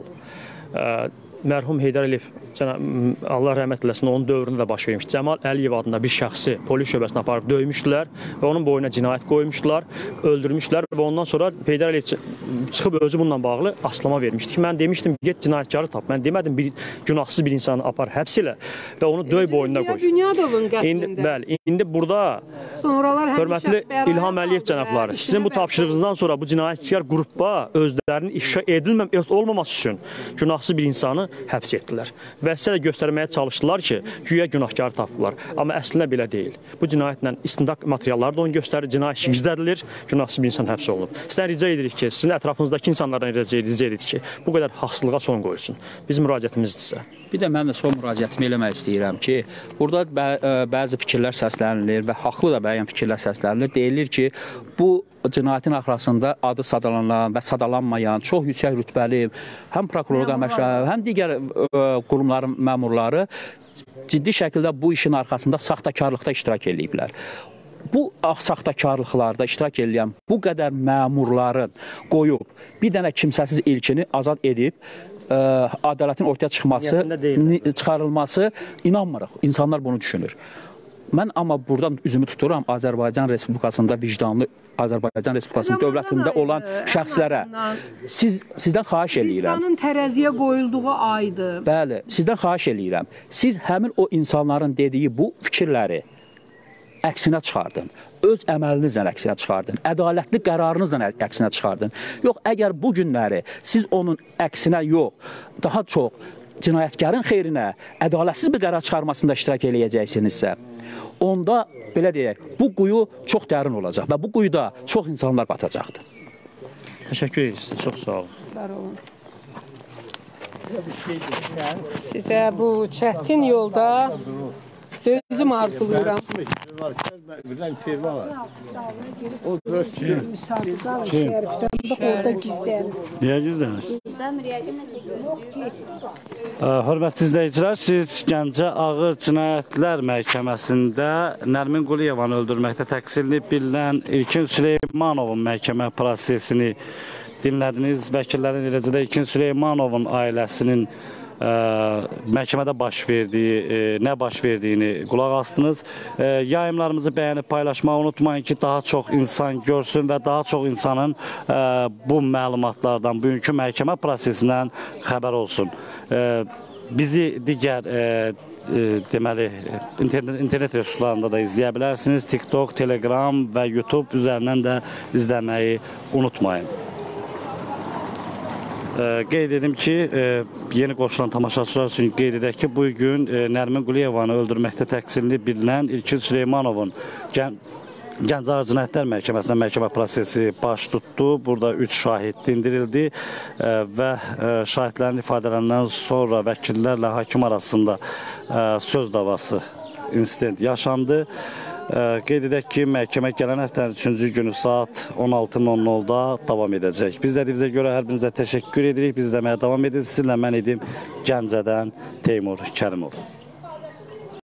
Speaker 6: mərhum Heydər Əliyev, Allah rəhmət eləsin, onun dövründə də baş vermiş. Cəmal Əliyev adında bir şəxsi polis şöbəsinə aparıb döymüşdülər və onun boynuna cinayət qoymuşdular, öldürmüşdülər və ondan sonra Heydər Əliyev çıxıb özü bununla bağlı aslama vermişdi ki, mən demişdim, get cinayətkarı tap. Mən demədim, günahsız bir insanı apar həbs ilə və onu döy boynuna qoy.
Speaker 2: Bünyadovun qətlində.
Speaker 6: Bəli, indi burada hörmətli İlham Əliyev cənabları, sizin bu tapşırığınızdan sonra bu cinayətkar qrupa özlərinin ifşa olmaması üçün günahsız bir insanı həbs etdilər. Və sizə də göstərməyə çalışdılar ki, güya günahkarı tapdılar. Amma əslində belə deyil. Bu cinayətlə istintaq materialları da onu göstərir, cinayət işi gizlədilir, günahsız bir insan həbs olunub. Sizdən rica edirik ki, sizin ətrafınızdakı insanlardan rica edirik ki, bu qədər haqsızlığa son qoyulsun. Bizim müraciətimizdirsə.
Speaker 3: Bir də mən də son müraciətimi eləmək istəyirəm ki, burada bəzi fikirlər səslənilir və haqlı da müəyyən fikirlər səslənilir. Deyilir ki, bu cinayətin arxasında adı sadalanan və sadalanmayan çox yüksək rütbəli həm prokurorluq əməkdaşları, həm digər qurumların məmurları ciddi şəkildə bu işin arxasında saxtakarlıqda iştirak ediblər. Bu saxtakarlıqlarda iştirak edən bu qədər məmurların qoyub bir dənə kimsəsiz ilkini azad edib ədalətin ortaya çıxarılması inanmırıq. İnsanlar bunu düşünür. Mən amma buradan üzümü tuturam Azərbaycan Respublikasında vicdanlı Azərbaycan Respublikasının dövlətində olan şəxslərə. Sizdən xahiş eləyirəm.
Speaker 2: Vicdanın tərəziyə qoyulduğu aydır.
Speaker 3: Bəli, sizdən xahiş eləyirəm. Siz həmin o insanların dediyi bu fikirləri əksinə çıxardın. Öz əməlinizlə əksinə çıxardın. Ədalətli qərarınızla əksinə çıxardın. Yox, əgər bu günləri siz onun əksinə yox, daha çox cinayətkarın xeyrinə ədalətsiz bir qərar çıxarmasında iştirak eləyəcəksinizsə, onda, belə deyək, bu quyu çox dərin olacaq və bu quyuda çox insanlar batacaqdır.
Speaker 6: Təşəkkür edirik sizə, çox sağ olun.
Speaker 2: Var olun. Sizə bu çətin yolda özüm arzulayıram.
Speaker 1: Niyə gizlənir? Hörmətli izləyicilər, siz Gəncə Ağır Cinayətlər Məhkəməsində Nərmin Quliyevanı öldürməkdə təqsirli bilinən İlkin Süleymanovun məhkəmə prosesini dinlədiniz. Vəkillərin eləcə də İlkin Süleymanovun ailəsinin məhkəmədə nə baş verdiyini qulaq astınız. Yayımlarımızı bəyənib paylaşmağı unutmayın ki, daha çox insan görsün və daha çox insanın bu məlumatlardan, bugünkü məhkəmə prosesindən xəbər olsun. Bizi digər deməli internet resurslarında da izləyə bilərsiniz. TikTok, Telegram və YouTube üzərindən də izləməyi unutmayın. Qeyd edim ki, yeni qoşulan tamaşaçılar üçün qeyd edək ki, bugün Nərmin Quliyevanı öldürməkdə təqsirli bilinən İlkin Süleymanovun Gəncə Ağır Cinayətlər Məhkəməsində məhkəmə prosesi baş tutdu. Burada 3 şahid dindirildi və şahidlərin ifadələrindən sonra vəkillərlə hakim arasında söz davası insident yaşandı. Qeyd edək ki, məhkəmə gələn həftənin 3-cü günü saat 16:00-da davam edəcək. Biz də bizə görə hər birinizə təşəkkür edirik. Biz izləməyə davam edirik. Sizinlə mən idim Gəncədən Teymur Kərimov.